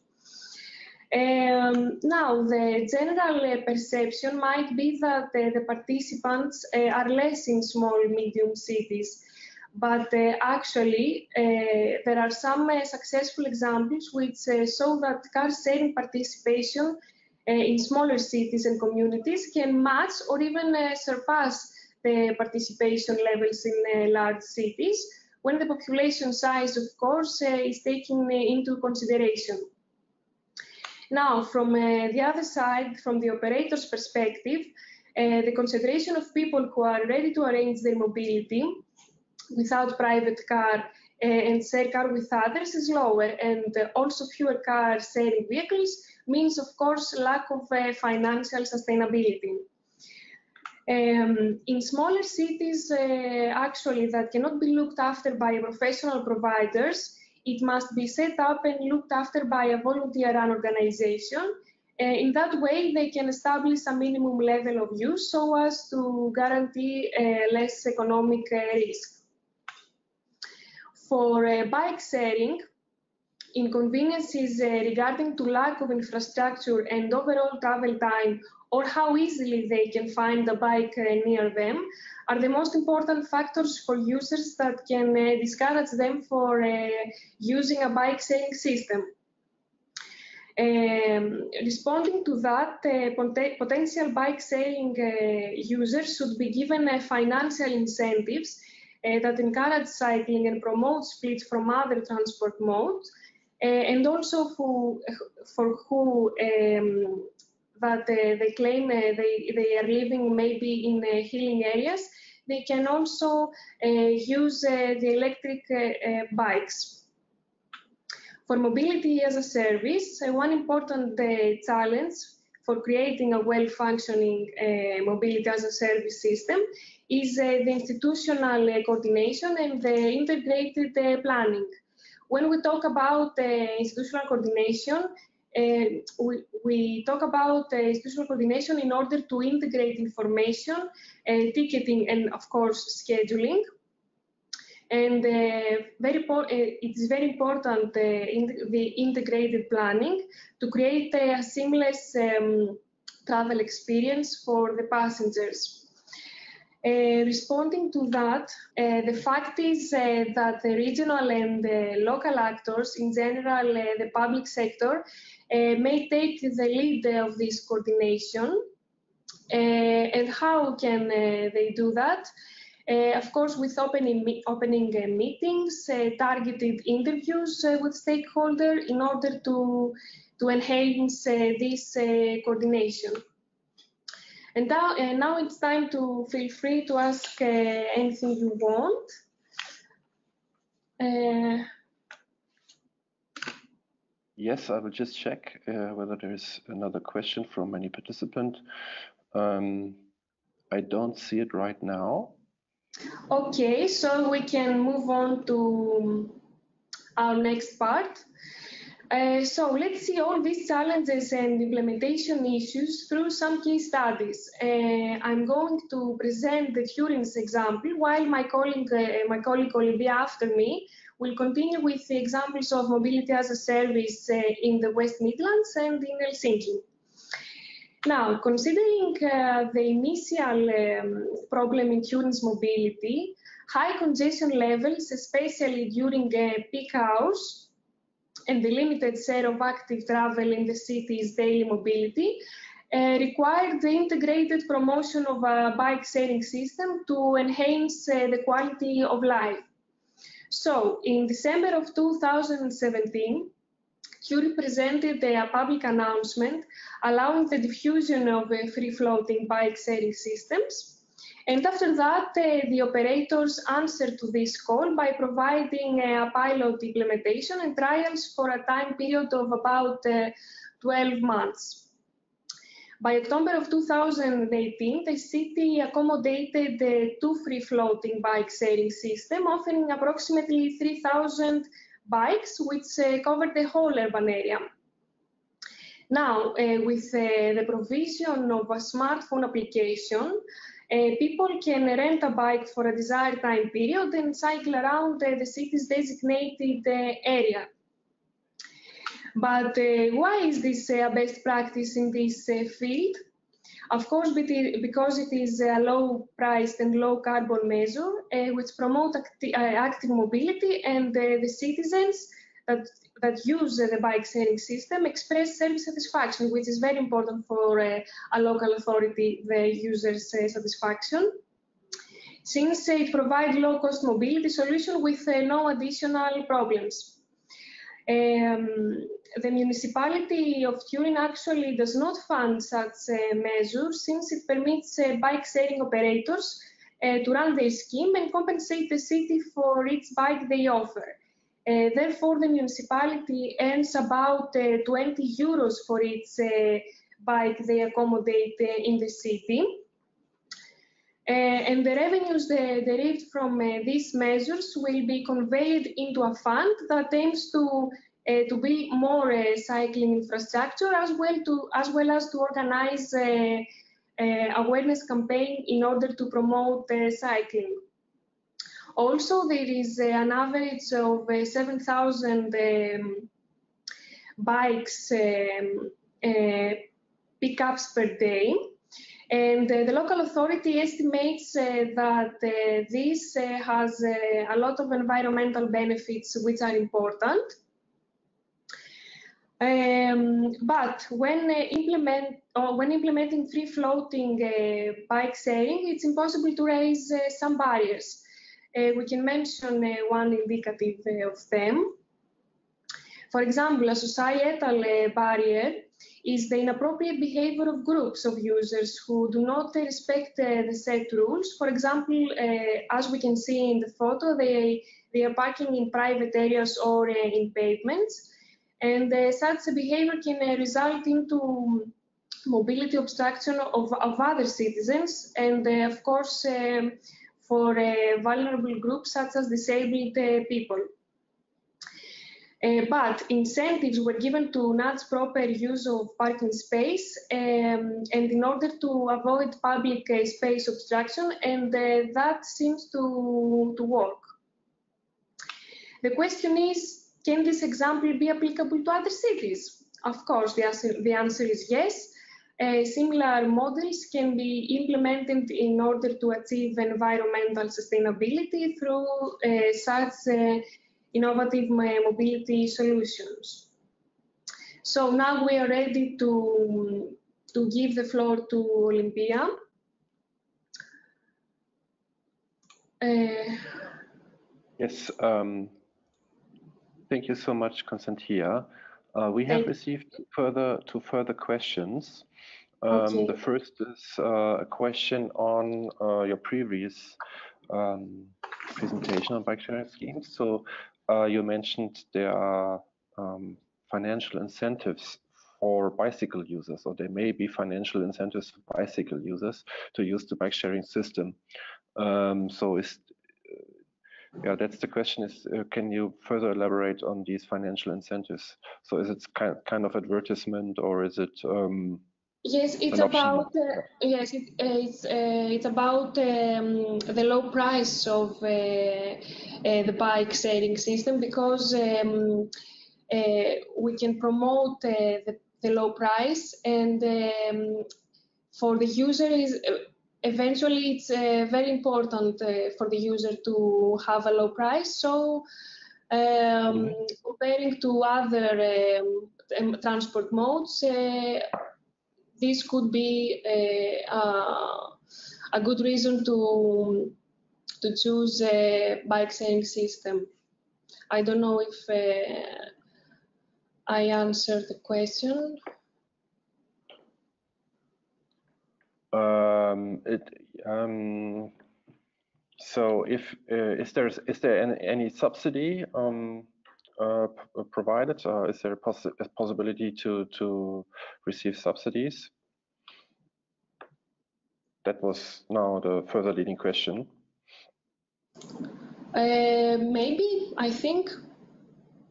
Um, now, the general uh, perception might be that uh, the participants uh, are less in small, medium cities. But uh, actually, uh, there are some uh, successful examples which uh, show that car-sharing participation uh, in smaller cities and communities can match or even uh, surpass the participation levels in uh, large cities, when the population size, of course, uh, is taken uh, into consideration. Now, from uh, the other side, from the operator's perspective, uh, the concentration of people who are ready to arrange their mobility without private car uh, and share car with others is lower, and uh, also fewer car sharing vehicles means, of course, lack of uh, financial sustainability. Um, in smaller cities, uh, actually, that cannot be looked after by professional providers, it must be set up and looked after by a volunteer-run organization. Uh, in that way, they can establish a minimum level of use so as to guarantee uh, less economic uh, risk. For uh, bike sharing, inconveniences uh, regarding to lack of infrastructure and overall travel time, or how easily they can find a bike uh, near them, are the most important factors for users that can uh, discourage them for uh, using a bike sharing system. Um, responding to that, uh, pot potential bike sharing uh, users should be given uh, financial incentives Uh, that encourage cycling and promote split from other transport modes, uh, and also who, for who um, that uh, they claim uh, they, they are living maybe in uh, hilly areas, they can also uh, use uh, the electric uh, uh, bikes. For mobility as a service, uh, one important uh, challenge for creating a well-functioning uh, mobility as a service system is uh, the institutional uh, coordination and the integrated uh, planning. When we talk about uh, institutional coordination, uh, we, we talk about uh, institutional coordination in order to integrate information, uh, ticketing, and of course, scheduling. And uh, very uh, it is very important, uh, in the integrated planning, to create a seamless um, travel experience for the passengers. Uh, responding to that, uh, the fact is uh, that the regional and uh, local actors, in general uh, the public sector, uh, may take the lead of this coordination. Uh, and how can uh, they do that? Uh, of course, with opening, opening uh, meetings, uh, targeted interviews uh, with stakeholders in order to, to enhance uh, this uh, coordination. And now, uh, now it's time to feel free to ask uh, anything you want. Uh, yes, I will just check uh, whether there is another question from any participant. Um, I don't see it right now. Okay, so we can move on to our next part. Uh, so let's see all these challenges and implementation issues through some case studies. Uh, I'm going to present the Turin's example, while my colleague, uh, my colleague Olivia after me will continue with the examples of mobility as a service uh, in the West Midlands and in Helsinki. Now, considering uh, the initial um, problem in Turin's mobility, high congestion levels, especially during uh, peak hours, and the limited share of active travel in the city's daily mobility, uh, required the integrated promotion of a bike sharing system to enhance uh, the quality of life. So, in December of two thousand seventeen, Turi presented a public announcement allowing the diffusion of uh, free-floating bike sharing systems. And after that, uh, the operators answered to this call by providing uh, a pilot implementation and trials for a time period of about uh, twelve months. By October of two thousand eighteen, the city accommodated uh, two free-floating bike sharing systems, offering approximately three thousand bikes which uh, cover the whole urban area. Now, uh, with uh, the provision of a smartphone application, uh, people can rent a bike for a desired time period and cycle around uh, the city's designated uh, area. But uh, why is this uh, a best practice in this uh, field? Of course, because it is a low-priced and low-carbon measure uh, which promote acti uh, active mobility, and uh, the citizens that, that use uh, the bike-sharing system express service satisfaction, which is very important for uh, a local authority, the user's uh, satisfaction, since uh, it provides low-cost mobility solution with uh, no additional problems. Um, the municipality of Turin actually does not fund such uh, measures, since it permits uh, bike-sharing operators uh, to run their scheme and compensate the city for each bike they offer. Uh, therefore, the municipality earns about uh, twenty euros for each uh, bike they accommodate uh, in the city. Uh, and the revenues uh, derived from uh, these measures will be conveyed into a fund that aims to uh, to build more uh, cycling infrastructure, as well to as well as to organize uh, uh, awareness campaign in order to promote uh, cycling. Also, there is uh, an average of uh, seven thousand um, bikes um, uh, pickups per day. And uh, the local authority estimates uh, that uh, this uh, has uh, a lot of environmental benefits which are important. Um, but when, uh, implement, or when implementing free-floating uh, bike sharing, it's impossible to raise uh, some barriers. Uh, we can mention uh, one indicative uh, of them. For example, a societal uh, barrier is the inappropriate behavior of groups of users who do not uh, respect uh, the set rules. For example, uh, as we can see in the photo, they, they are parking in private areas or uh, in pavements. And uh, such a behavior can uh, result into mobility obstruction of, of other citizens, and uh, of course, um, for uh, vulnerable groups such as disabled uh, people. Uh, but incentives were given to nudge proper use of parking space, um, and in order to avoid public uh, space obstruction, and uh, that seems to, to work. The question is, can this example be applicable to other cities? Of course, the answer, the answer is yes. Uh, similar models can be implemented in order to achieve environmental sustainability through uh, such uh, innovative mobility solutions. So now we are ready to, to give the floor to Olympia. Uh, yes, um, thank you so much, Konstantia. Uh, we have received further two further questions. Um, okay. The first is uh, a question on uh, your previous um, presentation on bike sharing schemes. So uh, you mentioned there are um, financial incentives for bicycle users, or there may be financial incentives for bicycle users to use the bike sharing system. Um, so is Yeah, that's the question is, uh, can you further elaborate on these financial incentives? So is it kind, kind of advertisement, or is it um, Yes, it's about uh, yes, it, uh, it's uh, it's about um, the low price of uh, uh, the bike sharing system, because um, uh, we can promote uh, the, the low price, and um, for the user is uh, eventually it's uh, very important uh, for the user to have a low price. So um, mm-hmm. comparing to other um, transport modes, uh, this could be a, uh, a good reason to to choose a bike sharing system. I don't know if uh, I answered the question. Um, it, um, so, if uh, is there is there any, any subsidy um, uh, provided? Uh, is there a, poss a possibility to to receive subsidies? That was now the further leading question. Uh, maybe, I think.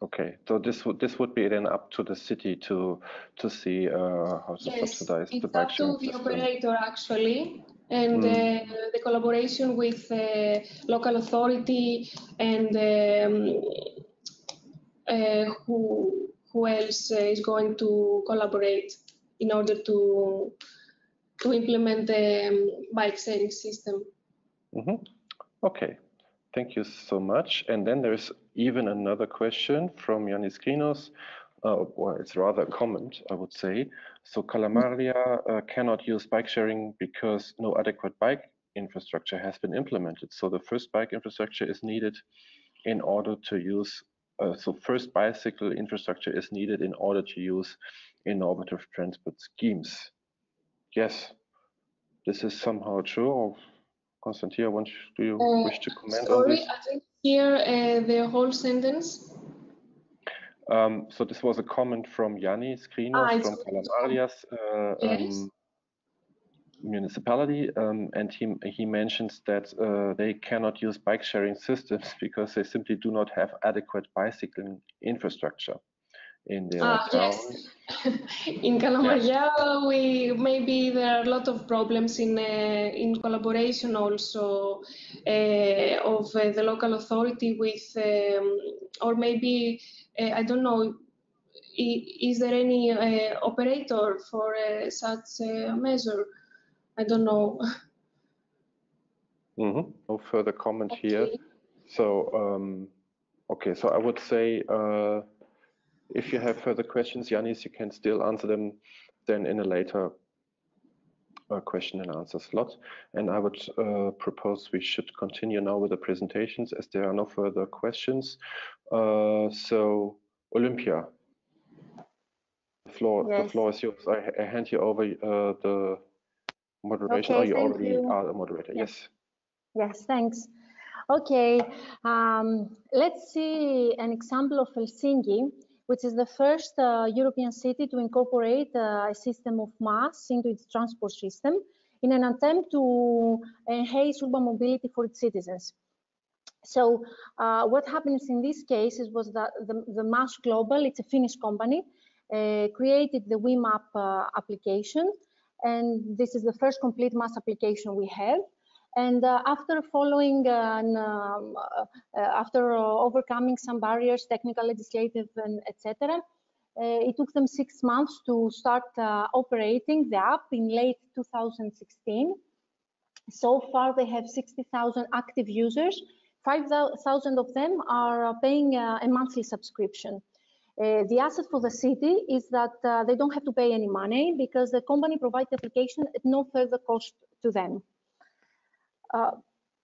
Okay, so this would this would be then up to the city to to see uh, how to Yes, subsidize the it's bike up to sharing the system. operator actually, and Mm. uh, the collaboration with the local authority and um, uh, who who else uh, is going to collaborate in order to to implement the um, bike sharing system. Mm-hmm. Okay, thank you so much. And then there's even another question from Yanis Krinos. Uh, well, it's rather a comment, I would say. So Kalamaria uh, cannot use bike sharing because no adequate bike infrastructure has been implemented. So the first bike infrastructure is needed in order to use, uh, so first bicycle infrastructure is needed in order to use innovative transport schemes. Yes, this is somehow true. Or Konstantia, do you Uh, wish to comment sorry, on this? I didn't hear uh, the whole sentence. Um, so this was a comment from Yanis Krinos Ah, from Kalamaria's uh, yes. um, municipality, um, and he he mentions that uh, they cannot use bike sharing systems because they simply do not have adequate bicycling infrastructure in their Ah, town. yes. In Kalamaria, we maybe there are a lot of problems in uh, in collaboration also uh, of uh, the local authority with, um, or maybe uh, I don't know. Is there any uh, operator for uh, such a measure? I don't know. Mm-hmm. No further comment Okay. here. So, um, okay, so I would say uh, if you have further questions, Yanis, you can still answer them then in a later uh, question and answer slot. And I would uh, propose we should continue now with the presentations as there are no further questions. Uh, so, Olympia, the floor, Yes. the floor is yours. I, I hand you over uh, the moderation. Okay, Oh, you thank already you. are a moderator. Yes. Yes. Yes, thanks. Okay, um, let's see an example of Helsinki, which is the first uh, European city to incorporate uh, a system of mass into its transport system in an attempt to enhance urban mobility for its citizens. So uh, what happens in this case is was that the, the Mass Global, it's a Finnish company, uh, created the WeMap uh, application, and this is the first complete mass application we have. And uh, after following, uh, and, um, uh, after uh, overcoming some barriers, technical, legislative, and et cetera, uh, it took them six months to start uh, operating the app in late two thousand sixteen. So far, they have sixty thousand active users. five thousand of them are paying uh, a monthly subscription. Uh, the asset for the city is that uh, they don't have to pay any money because the company provides the application at no further cost to them. Uh,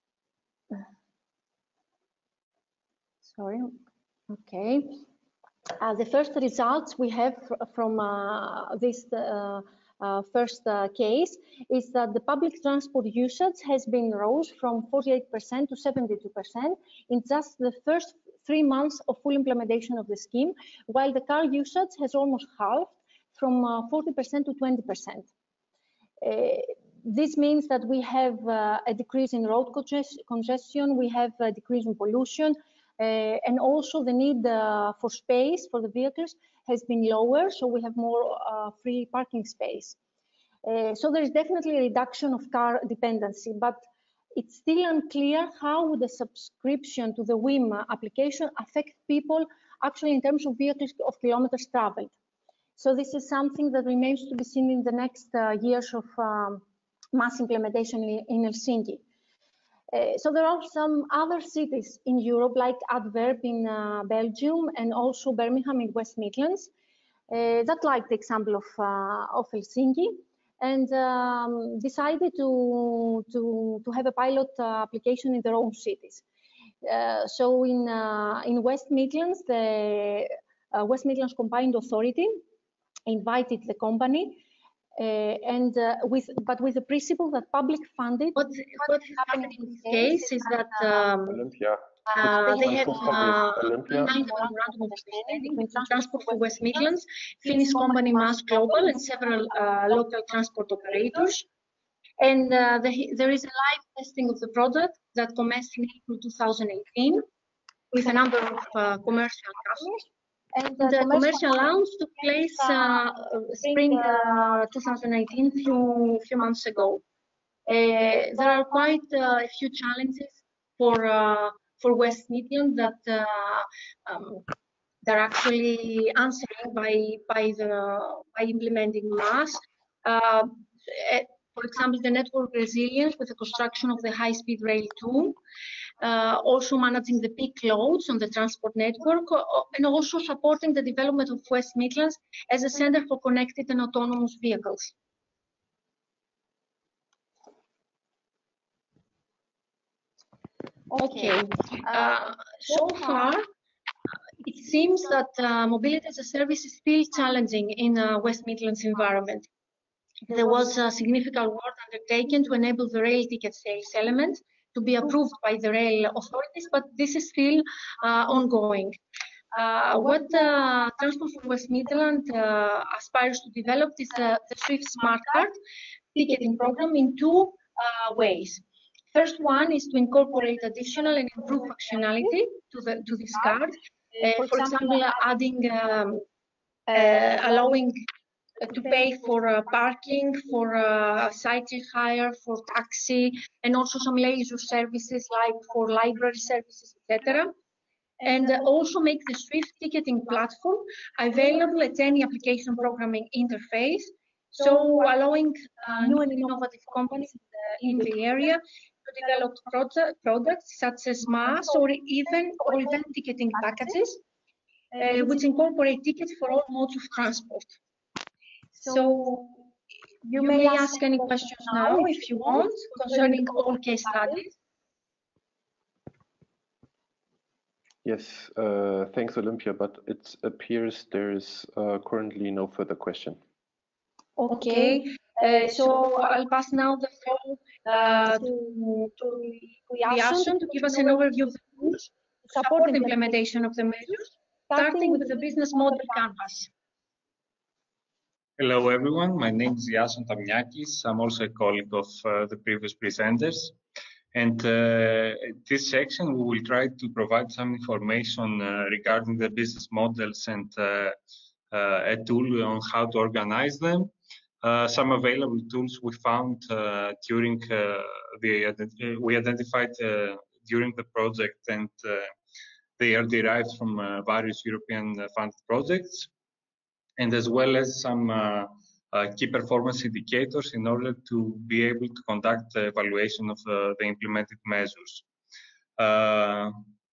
sorry, okay. Uh, the first results we have from uh, this uh, uh, first uh, case is that the public transport usage has been rose from forty-eight percent to seventy-two percent in just the first three months of full implementation of the scheme, while the car usage has almost halved from uh, forty percent to twenty percent. Uh, this means that we have uh, a decrease in road congestion, we have a decrease in pollution, uh, and also the need uh, for space for the vehicles has been lower, so we have more uh, free parking space. Uh, so there is definitely a reduction of car dependency, but it's still unclear how the subscription to the WIM application affect people actually in terms of vehicles of kilometers traveled. So this is something that remains to be seen in the next uh, years of um, mass implementation in, in Helsinki. Uh, so there are some other cities in Europe, like Antwerp in uh, Belgium and also Birmingham in West Midlands, uh, that like the example of, uh, of Helsinki, and um, decided to, to, to have a pilot uh, application in their own cities. Uh, so in, uh, in West Midlands, the uh, West Midlands Combined Authority invited the company, uh, and uh, with but with the principle that public funded. What what is happening in this case is that um, Olympia. uh, they have uh, Olympia. kind of a memorandum of understanding between Transport for West Midlands, Finnish company Mass Global, and several uh, local transport operators. And uh, the, there is a live testing of the product that commenced in April two thousand eighteen. with a number of uh, commercial customers. And the commercial launch took place uh, spring uh, two thousand nineteen, few few months ago. Uh, there are quite uh, a few challenges for uh, for West Midlands that uh, um, they're actually answering by by the by implementing M A S. Uh, for example, the network resilience with the construction of the high-speed rail two. Uh, also managing the peak loads on the transport network, uh, and also supporting the development of West Midlands as a center for connected and autonomous vehicles. Okay, uh, so far it seems that uh, mobility as a service is still challenging in uh, West Midlands environment. There was a significant work undertaken to enable the rail ticket sales element to be approved by the rail authorities, but this is still uh, ongoing. Uh, what uh, Transport for West Midlands uh, aspires to develop is the, the Swift Smart Card ticketing program in two uh, ways. First one is to incorporate additional and improved functionality to, the, to this card. Uh, for example, adding, um, uh, allowing to pay for uh, parking, for uh, cycle hire, for taxi, and also some leisure services like for library services, et cetera. And uh, also make the Swift ticketing platform available at any application programming interface, so allowing uh, new and innovative companies in the, in the area to develop product, products such as M A S or even or event ticketing packages, uh, which incorporate tickets for all modes of transport. So you, you may ask any questions now if you want concerning all case studies. Yes, uh, thanks, Olympia, but it appears there is uh, currently no further question. Okay, uh, so I'll pass now the floor uh, to, to Iason to give us an overview of the tools to support the implementation of the measures, starting with the business model canvas. Hello, everyone. My name is Iason Tamniakis. I'm also a colleague of uh, the previous presenters. And uh, this section, we will try to provide some information uh, regarding the business models and uh, uh, a tool on how to organize them. Uh, some available tools we found uh, during uh, the we identified uh, during the project, and uh, they are derived from uh, various European funded projects, and as well as some uh, uh, key performance indicators in order to be able to conduct the evaluation of uh, the implemented measures. Uh,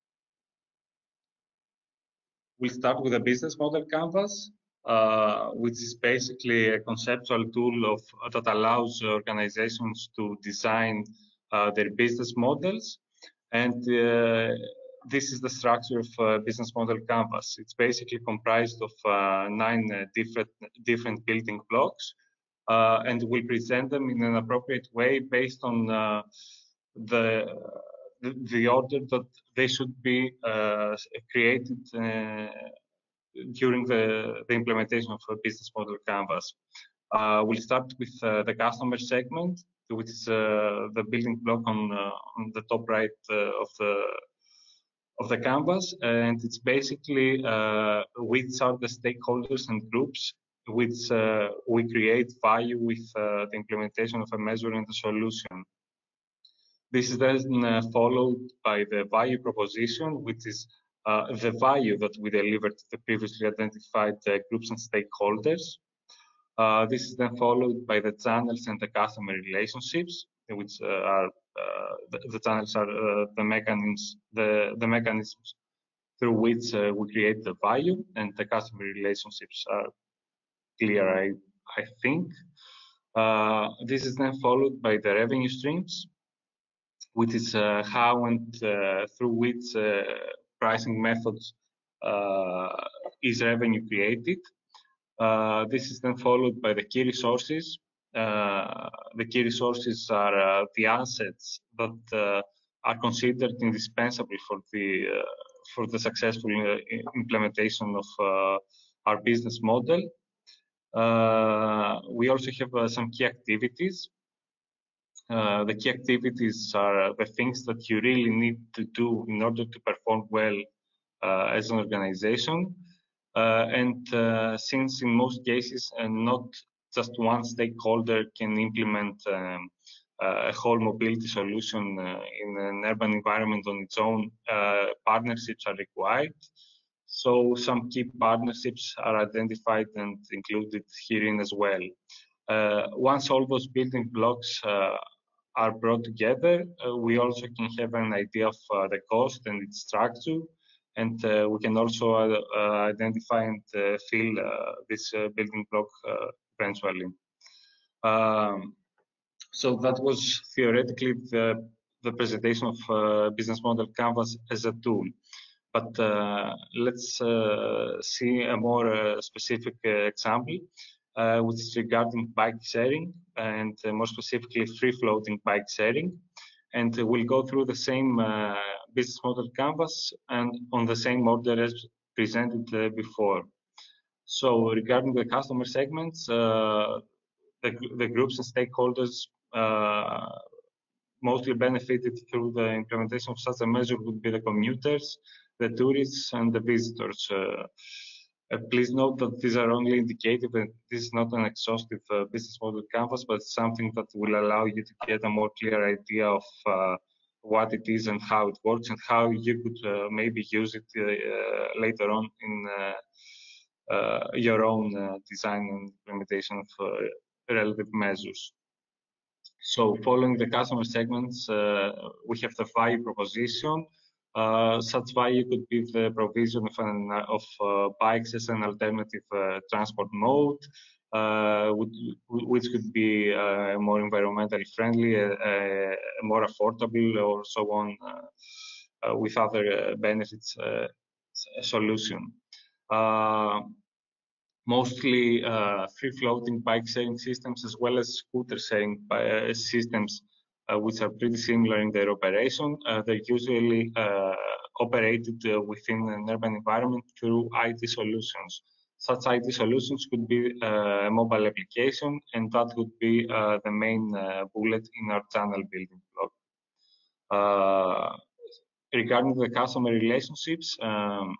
we'll start with a business model canvas, uh, which is basically a conceptual tool of, uh, that allows organizations to design uh, their business models. And uh, this is the structure of uh, business model canvas. It's basically comprised of uh, nine uh, different different building blocks, uh, and we'll present them in an appropriate way based on uh, the, the the order that they should be uh, created uh, during the, the implementation of a business model canvas. Uh, we'll start with uh, the customer segment, which is uh, the building block on uh, on the top right uh, of the of the canvas, and it's basically uh, which are the stakeholders and groups which uh, we create value with uh, the implementation of a measure and a solution. This is then uh, followed by the value proposition, which is uh, the value that we deliver to the previously identified uh, groups and stakeholders. Uh, this is then followed by the channels and the customer relationships, which uh, are uh, the, the channels are uh, the mechanisms the the mechanisms through which uh, we create the value, and the customer relationships are clear, I I think. Uh, this is then followed by the revenue streams, which is uh, how and uh, through which uh, pricing methods uh, is revenue created. Uh, this is then followed by the key resources. Uh, the key resources are uh, the assets that uh, are considered indispensable for the uh, for the successful uh, implementation of uh, our business model. Uh, we also have uh, some key activities, Uh, the key activities are the things that you really need to do in order to perform well uh, as an organization. Uh, and uh, since in most cases, and not just one stakeholder can implement um, uh, a whole mobility solution uh, in an urban environment on its own, uh, partnerships are required. So some key partnerships are identified and included herein as well. Uh, once all those building blocks uh, are brought together, uh, we also can have an idea of uh, the cost and its structure, and uh, we can also uh, uh, identify and uh, fill uh, this uh, building block uh, eventually. Um, so that was theoretically the, the presentation of uh, business model canvas as a tool. But uh, let's uh, see a more uh, specific uh, example, uh, which is regarding bike sharing, and uh, more specifically free-floating bike sharing. And uh, we'll go through the same uh, business model canvas and on the same order as presented uh, before. So regarding the customer segments, uh, the, the groups and stakeholders uh, mostly benefited through the implementation of such a measure would be the commuters, the tourists, and the visitors. Uh, uh, please note that these are only indicative, and this is not an exhaustive uh, business model canvas, but something that will allow you to get a more clear idea of uh, what it is and how it works, and how you could uh, maybe use it uh, later on in uh, uh, your own uh, design and implementation of uh, relative measures. So following the customer segments, uh, we have the value proposition. Uh, such value could be the provision of, an, of uh, bikes as an alternative uh, transport mode, uh, which, which could be uh, more environmentally friendly, uh, uh, more affordable, or so on, uh, uh, with other uh, benefits uh, solution. Uh, mostly uh, free-floating bike sharing systems, as well as scooter sharing uh, systems, uh, which are pretty similar in their operation. Uh, they're usually uh, operated uh, within an urban environment through I T solutions. Such I T solutions could be uh, a mobile application, and that would be uh, the main uh, bullet in our channel building block. Uh, regarding the customer relationships, um,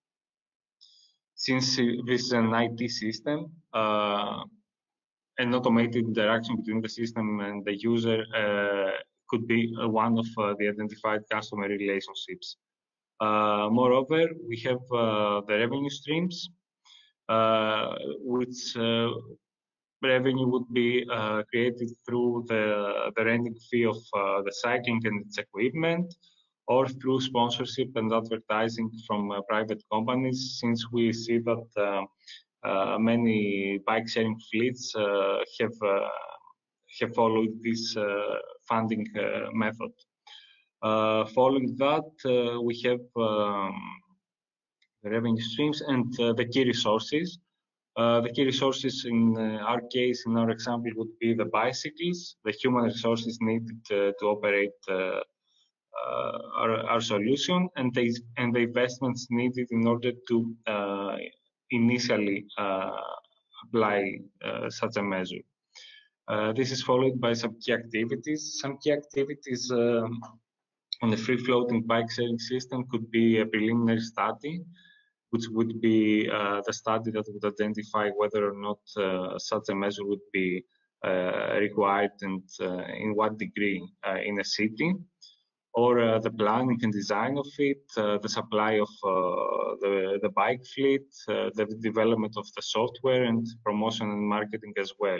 since this is an I T system, uh, an automated interaction between the system and the user uh, could be uh, one of uh, the identified customer relationships. Uh, moreover, we have uh, the revenue streams, uh, which uh, revenue would be uh, created through the, the renting fee of uh, the cycling and its equipment, or through sponsorship and advertising from uh, private companies, since we see that uh, uh, many bike sharing fleets uh, have uh, have followed this uh, funding uh, method. Uh, following that, uh, we have um, the revenue streams and uh, the key resources. Uh, the key resources in uh, our case, in our example, would be the bicycles, the human resources needed uh, to operate uh, Uh, our, our solution, and the, and the investments needed in order to uh, initially uh, apply uh, such a measure. Uh, this is followed by some key activities. Some key activities um, on the free-floating bike sharing system could be a preliminary study, which would be uh, the study that would identify whether or not uh, such a measure would be uh, required, and uh, in what degree uh, in a city, or uh, the planning and design of it, uh, the supply of uh, the, the bike fleet, uh, the development of the software, and promotion and marketing as well.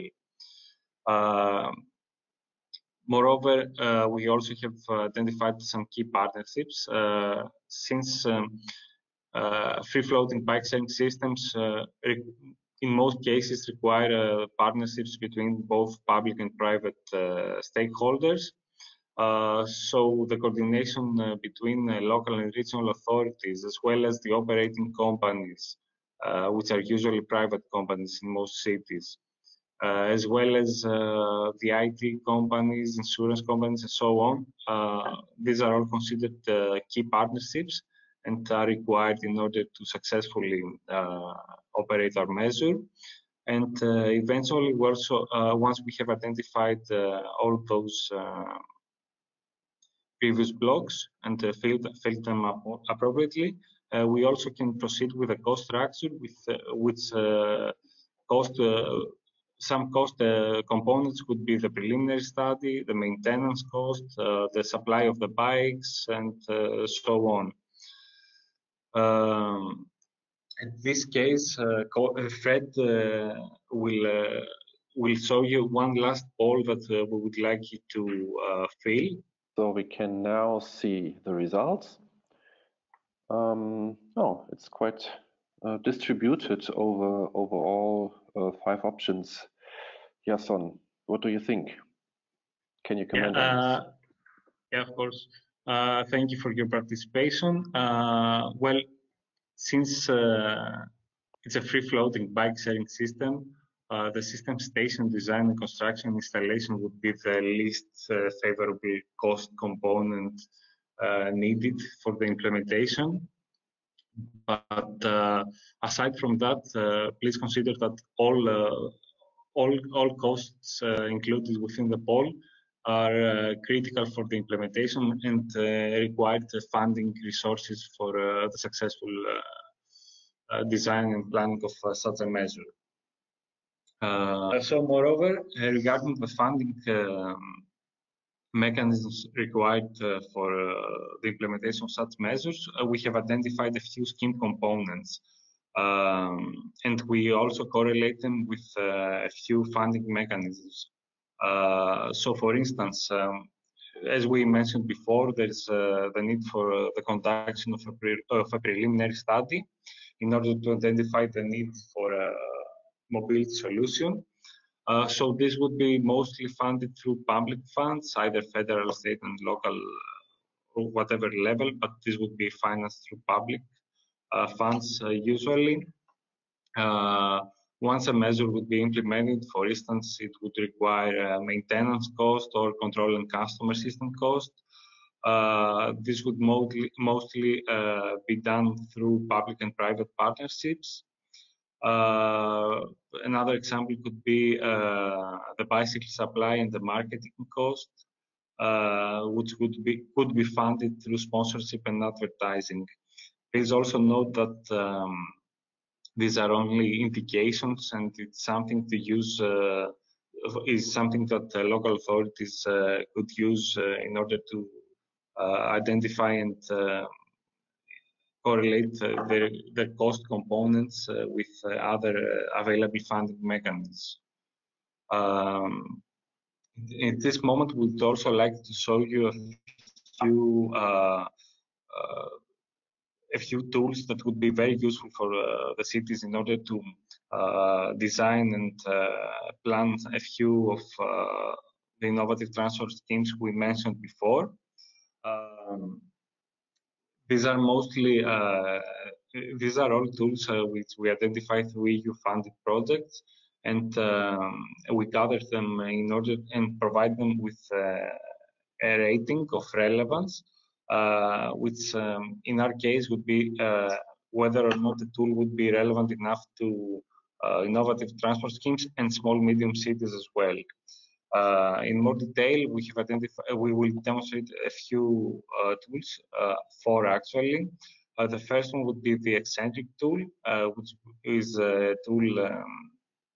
Uh, moreover, uh, we also have identified some key partnerships. Uh, since um, uh, free-floating bike sharing systems uh, in most cases require uh, partnerships between both public and private uh, stakeholders. Uh, so the coordination uh, between uh, local and regional authorities, as well as the operating companies, uh, which are usually private companies in most cities, uh, as well as uh, the I T companies, insurance companies, and so on. Uh, these are all considered uh, key partnerships and are required in order to successfully uh, operate our measure. And uh, eventually, we also, uh, once we have identified uh, all those uh, previous blocks and uh, filled, filled them up appropriately, uh, we also can proceed with a cost structure with uh, which uh, cost, uh, some cost uh, components could be the preliminary study, the maintenance cost, uh, the supply of the bikes, and uh, so on. Um, in this case, uh, Fred uh, will uh, will show you one last poll that uh, we would like you to uh, fill. So we can now see the results. Um, oh, it's quite uh, distributed over over all uh, five options. Jason, what do you think? Can you comment yeah, on uh, this? Yeah, of course. Uh, thank you for your participation. Uh, well, since uh, it's a free-floating bike sharing system, uh, the system station design and construction installation would be the least uh, favorable cost component uh, needed for the implementation. But uh, aside from that, uh, please consider that all uh, all all costs uh, included within the poll are uh, critical for the implementation and uh, required funding resources for uh, the successful uh, uh, design and planning of uh, such a measure. Uh, so, moreover, uh, regarding the funding um, mechanisms required uh, for uh, the implementation of such measures, uh, we have identified a few scheme components. Um, and we also correlate them with uh, a few funding mechanisms. Uh, so, for instance, um, as we mentioned before, there's uh, the need for uh, the conduction of a, pre of a preliminary study in order to identify the need for a mobility solution. Uh, so this would be mostly funded through public funds, either federal, state, and local, or whatever level, but this would be financed through public uh, funds uh, usually. Uh, once a measure would be implemented, for instance, it would require a maintenance cost or control and customer system cost. Uh, this would mostly, mostly uh, be done through public and private partnerships. Uh, another example could be uh, the bicycle supply and the marketing cost, uh, which would be could be funded through sponsorship and advertising. Please also note that um, these are only indications, and it's something to use. Uh, is something that uh, local authorities uh, could use uh, in order to uh, identify and uh, correlate uh, the, the cost components uh, with uh, other uh, available funding mechanisms. Um, in this moment, we'd also like to show you a few uh, uh, a few tools that would be very useful for uh, the cities in order to uh, design and uh, plan a few of uh, the innovative transport schemes we mentioned before. Um, these are mostly uh, these are all tools uh, which we identify through E U-funded projects, and um, we gather them in order and provide them with uh, a rating of relevance, uh, which um, in our case would be uh, whether or not the tool would be relevant enough to uh, innovative transport schemes and small medium cities as well. Uh, in more detail, we have identified. We will demonstrate a few uh, tools, uh, four actually. Uh, the first one would be the eccentric tool, uh, which is a tool um,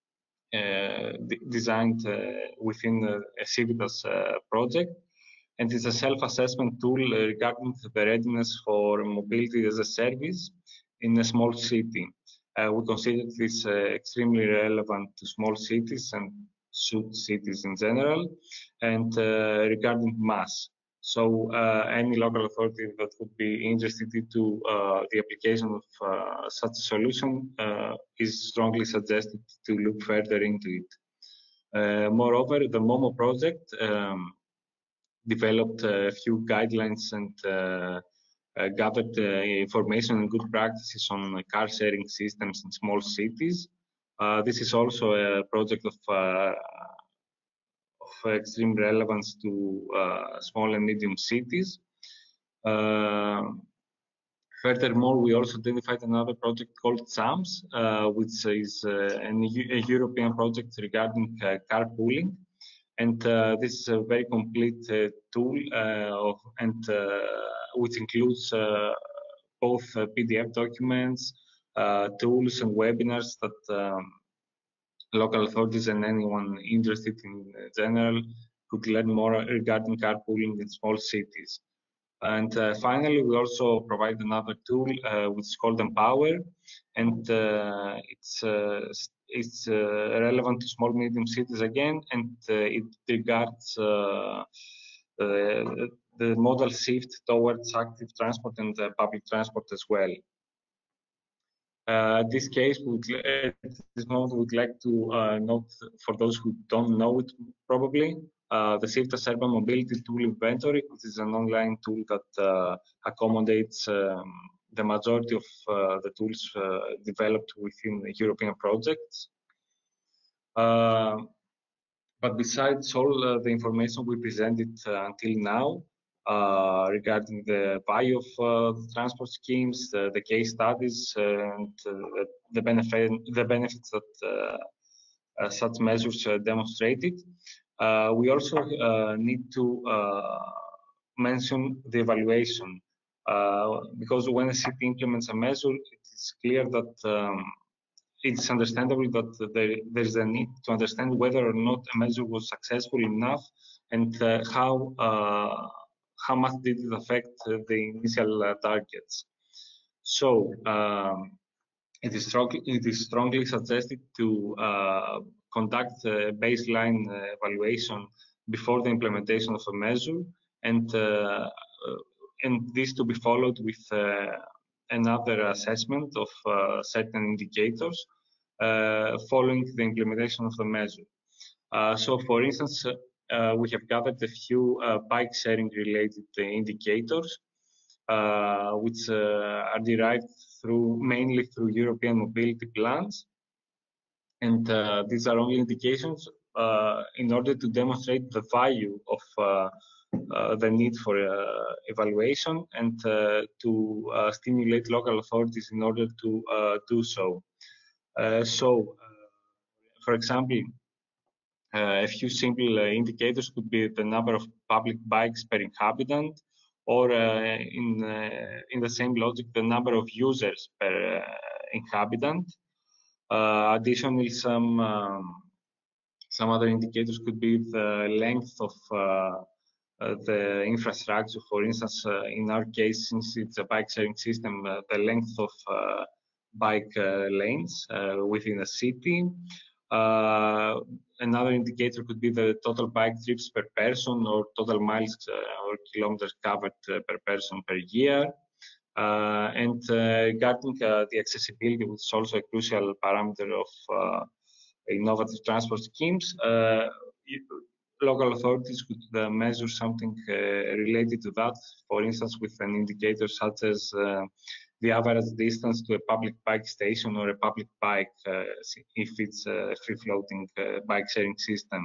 uh, designed uh, within a Civitas uh, project, and it's a self-assessment tool regarding the readiness for mobility as a service in a small city. Uh, we consider this uh, extremely relevant to small cities and suit cities in general, and uh, regarding mass. So uh, any local authority that would be interested into uh, the application of uh, such a solution uh, is strongly suggested to look further into it. Uh, moreover, the MOMO project um, developed a few guidelines and uh, uh, gathered uh, information and good practices on car sharing systems in small cities. Uh, this is also a project of, uh, of extreme relevance to uh, small and medium cities. Uh, Furthermore, we also identified another project called SAMS, uh, which is uh, an, a European project regarding uh, carpooling. And uh, this is a very complete uh, tool uh, of, and uh, which includes uh, both uh, P D F documents, uh, tools and webinars that um, local authorities and anyone interested in general could learn more regarding carpooling in small cities. And uh, finally, we also provide another tool uh, which is called Empower, and uh, it's uh, it's uh, relevant to small medium cities again, and uh, it regards uh, uh, the modal shift towards active transport and uh, public transport as well. Uh, this case, would, at this moment, would like to uh, note for those who don't know it probably, uh, the Shiftas Urban Mobility Tool Inventory, which is an online tool that uh, accommodates um, the majority of uh, the tools uh, developed within the European projects. Uh, but besides all uh, the information we presented uh, until now, Uh, regarding the value of uh, the transport schemes, uh, the case studies, uh, and uh, the benefit, the benefits that uh, uh, such measures uh, demonstrated. Uh, we also uh, need to uh, mention the evaluation, uh, because when a city implements a measure, it is clear that um, it's understandable that there, there is a need to understand whether or not a measure was successful enough, and uh, how uh, how much did it affect uh, the initial uh, targets. So um, it is strongly it is strongly suggested to uh, conduct a baseline uh, evaluation before the implementation of a measure, and uh, and this to be followed with uh, another assessment of uh, certain indicators uh, following the implementation of the measure. Uh, so, for instance, uh, we have gathered a few uh, bike sharing related uh, indicators, uh, which uh, are derived through mainly through European mobility plans. And uh, these are only indications uh, in order to demonstrate the value of uh, uh, the need for uh, evaluation, and uh, to uh, stimulate local authorities in order to uh, do so. Uh, so, uh, for example, uh, a few simple uh, indicators could be the number of public bikes per inhabitant, or uh, in uh, in the same logic, the number of users per uh, inhabitant. Uh, additionally, some um, some other indicators could be the length of uh, uh, the infrastructure. For instance, uh, in our case, since it's a bike sharing system, uh, the length of uh, bike uh, lanes uh, within a city. Uh, another indicator could be the total bike trips per person, or total miles uh, or kilometers covered uh, per person per year. Uh, and uh, regarding uh, the accessibility, which is also a crucial parameter of uh, innovative transport schemes, uh, local authorities could uh, measure something uh, related to that, for instance, with an indicator such as uh, the average distance to a public bike station or a public bike, uh, if it's a free-floating uh, bike-sharing system.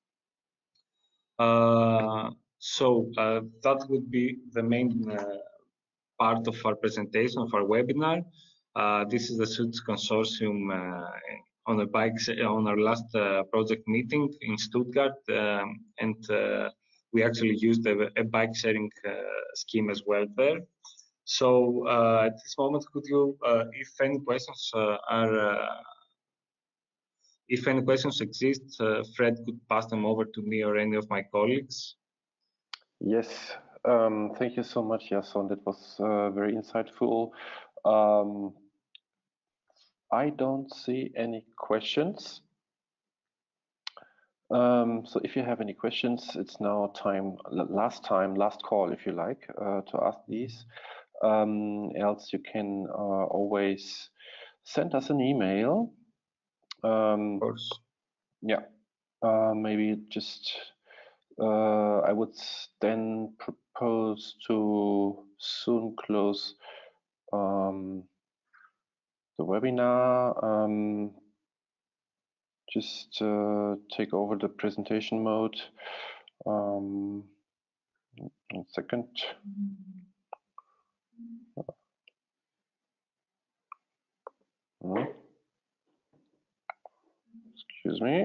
Uh, so uh, that would be the main uh, part of our presentation, of our webinar. Uh, this is the SUTS consortium uh, on a bike on our last uh, project meeting in Stuttgart, um, and uh, we actually used a, a bike sharing uh, scheme as well there. So uh, at this moment, could you, uh, if any questions uh, are, uh, if any questions exist, uh, Fred could pass them over to me or any of my colleagues. Yes, um, thank you so much, Jason. That was uh, very insightful. Um, I don't see any questions. Um, so if you have any questions, it's now time, last time, last call, if you like, uh, to ask these. Um, else you can uh, always send us an email. Um, of course. Yeah, uh, maybe just uh, I would then propose to soon close um, the webinar. Um, just uh, take over the presentation mode. Um, one second. Hmm. Excuse me.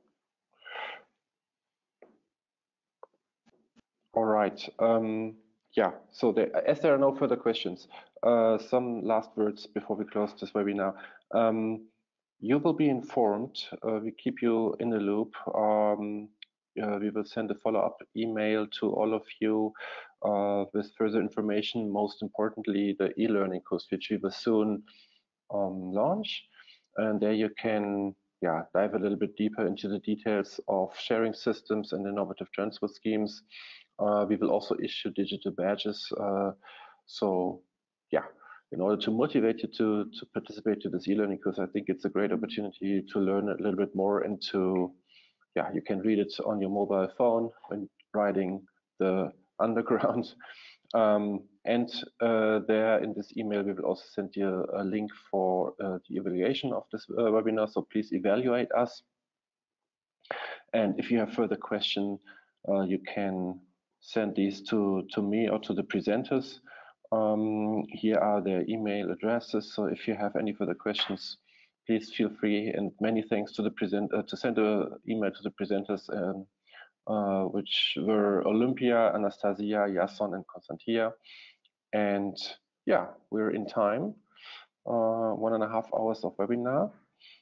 All right. Um, yeah, so there, as there are no further questions, uh, some last words before we close this webinar. Um, you will be informed. Uh, we keep you in the loop. Um, uh, we will send a follow-up email to all of you uh, with further information, most importantly, the e-learning course, which we will soon um, launch. And there you can yeah, dive a little bit deeper into the details of sharing systems and innovative transport schemes. Uh, we will also issue digital badges. Uh, so yeah, in order to motivate you to, to participate to this e-learning course, I think it's a great opportunity to learn a little bit more and to, yeah, you can read it on your mobile phone when riding the underground. Um, and uh, there in this email, we will also send you a link for uh, the evaluation of this uh, webinar. So please evaluate us. And if you have further questions, uh, you can send these to, to me or to the presenters. Um, here are their email addresses. So if you have any further questions, please feel free. And many thanks to the present uh, to send an email to the presenters, um, uh, which were Olympia, Anastasia, Jason, and Konstantia. And yeah, we're in time, uh, one and a half hours of webinar.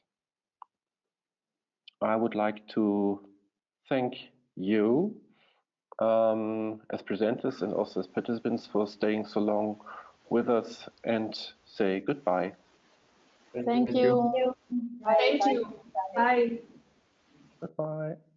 I would like to thank you um, as presenters and also as participants for staying so long with us and say goodbye. Thank you. Thank you. Bye. Goodbye.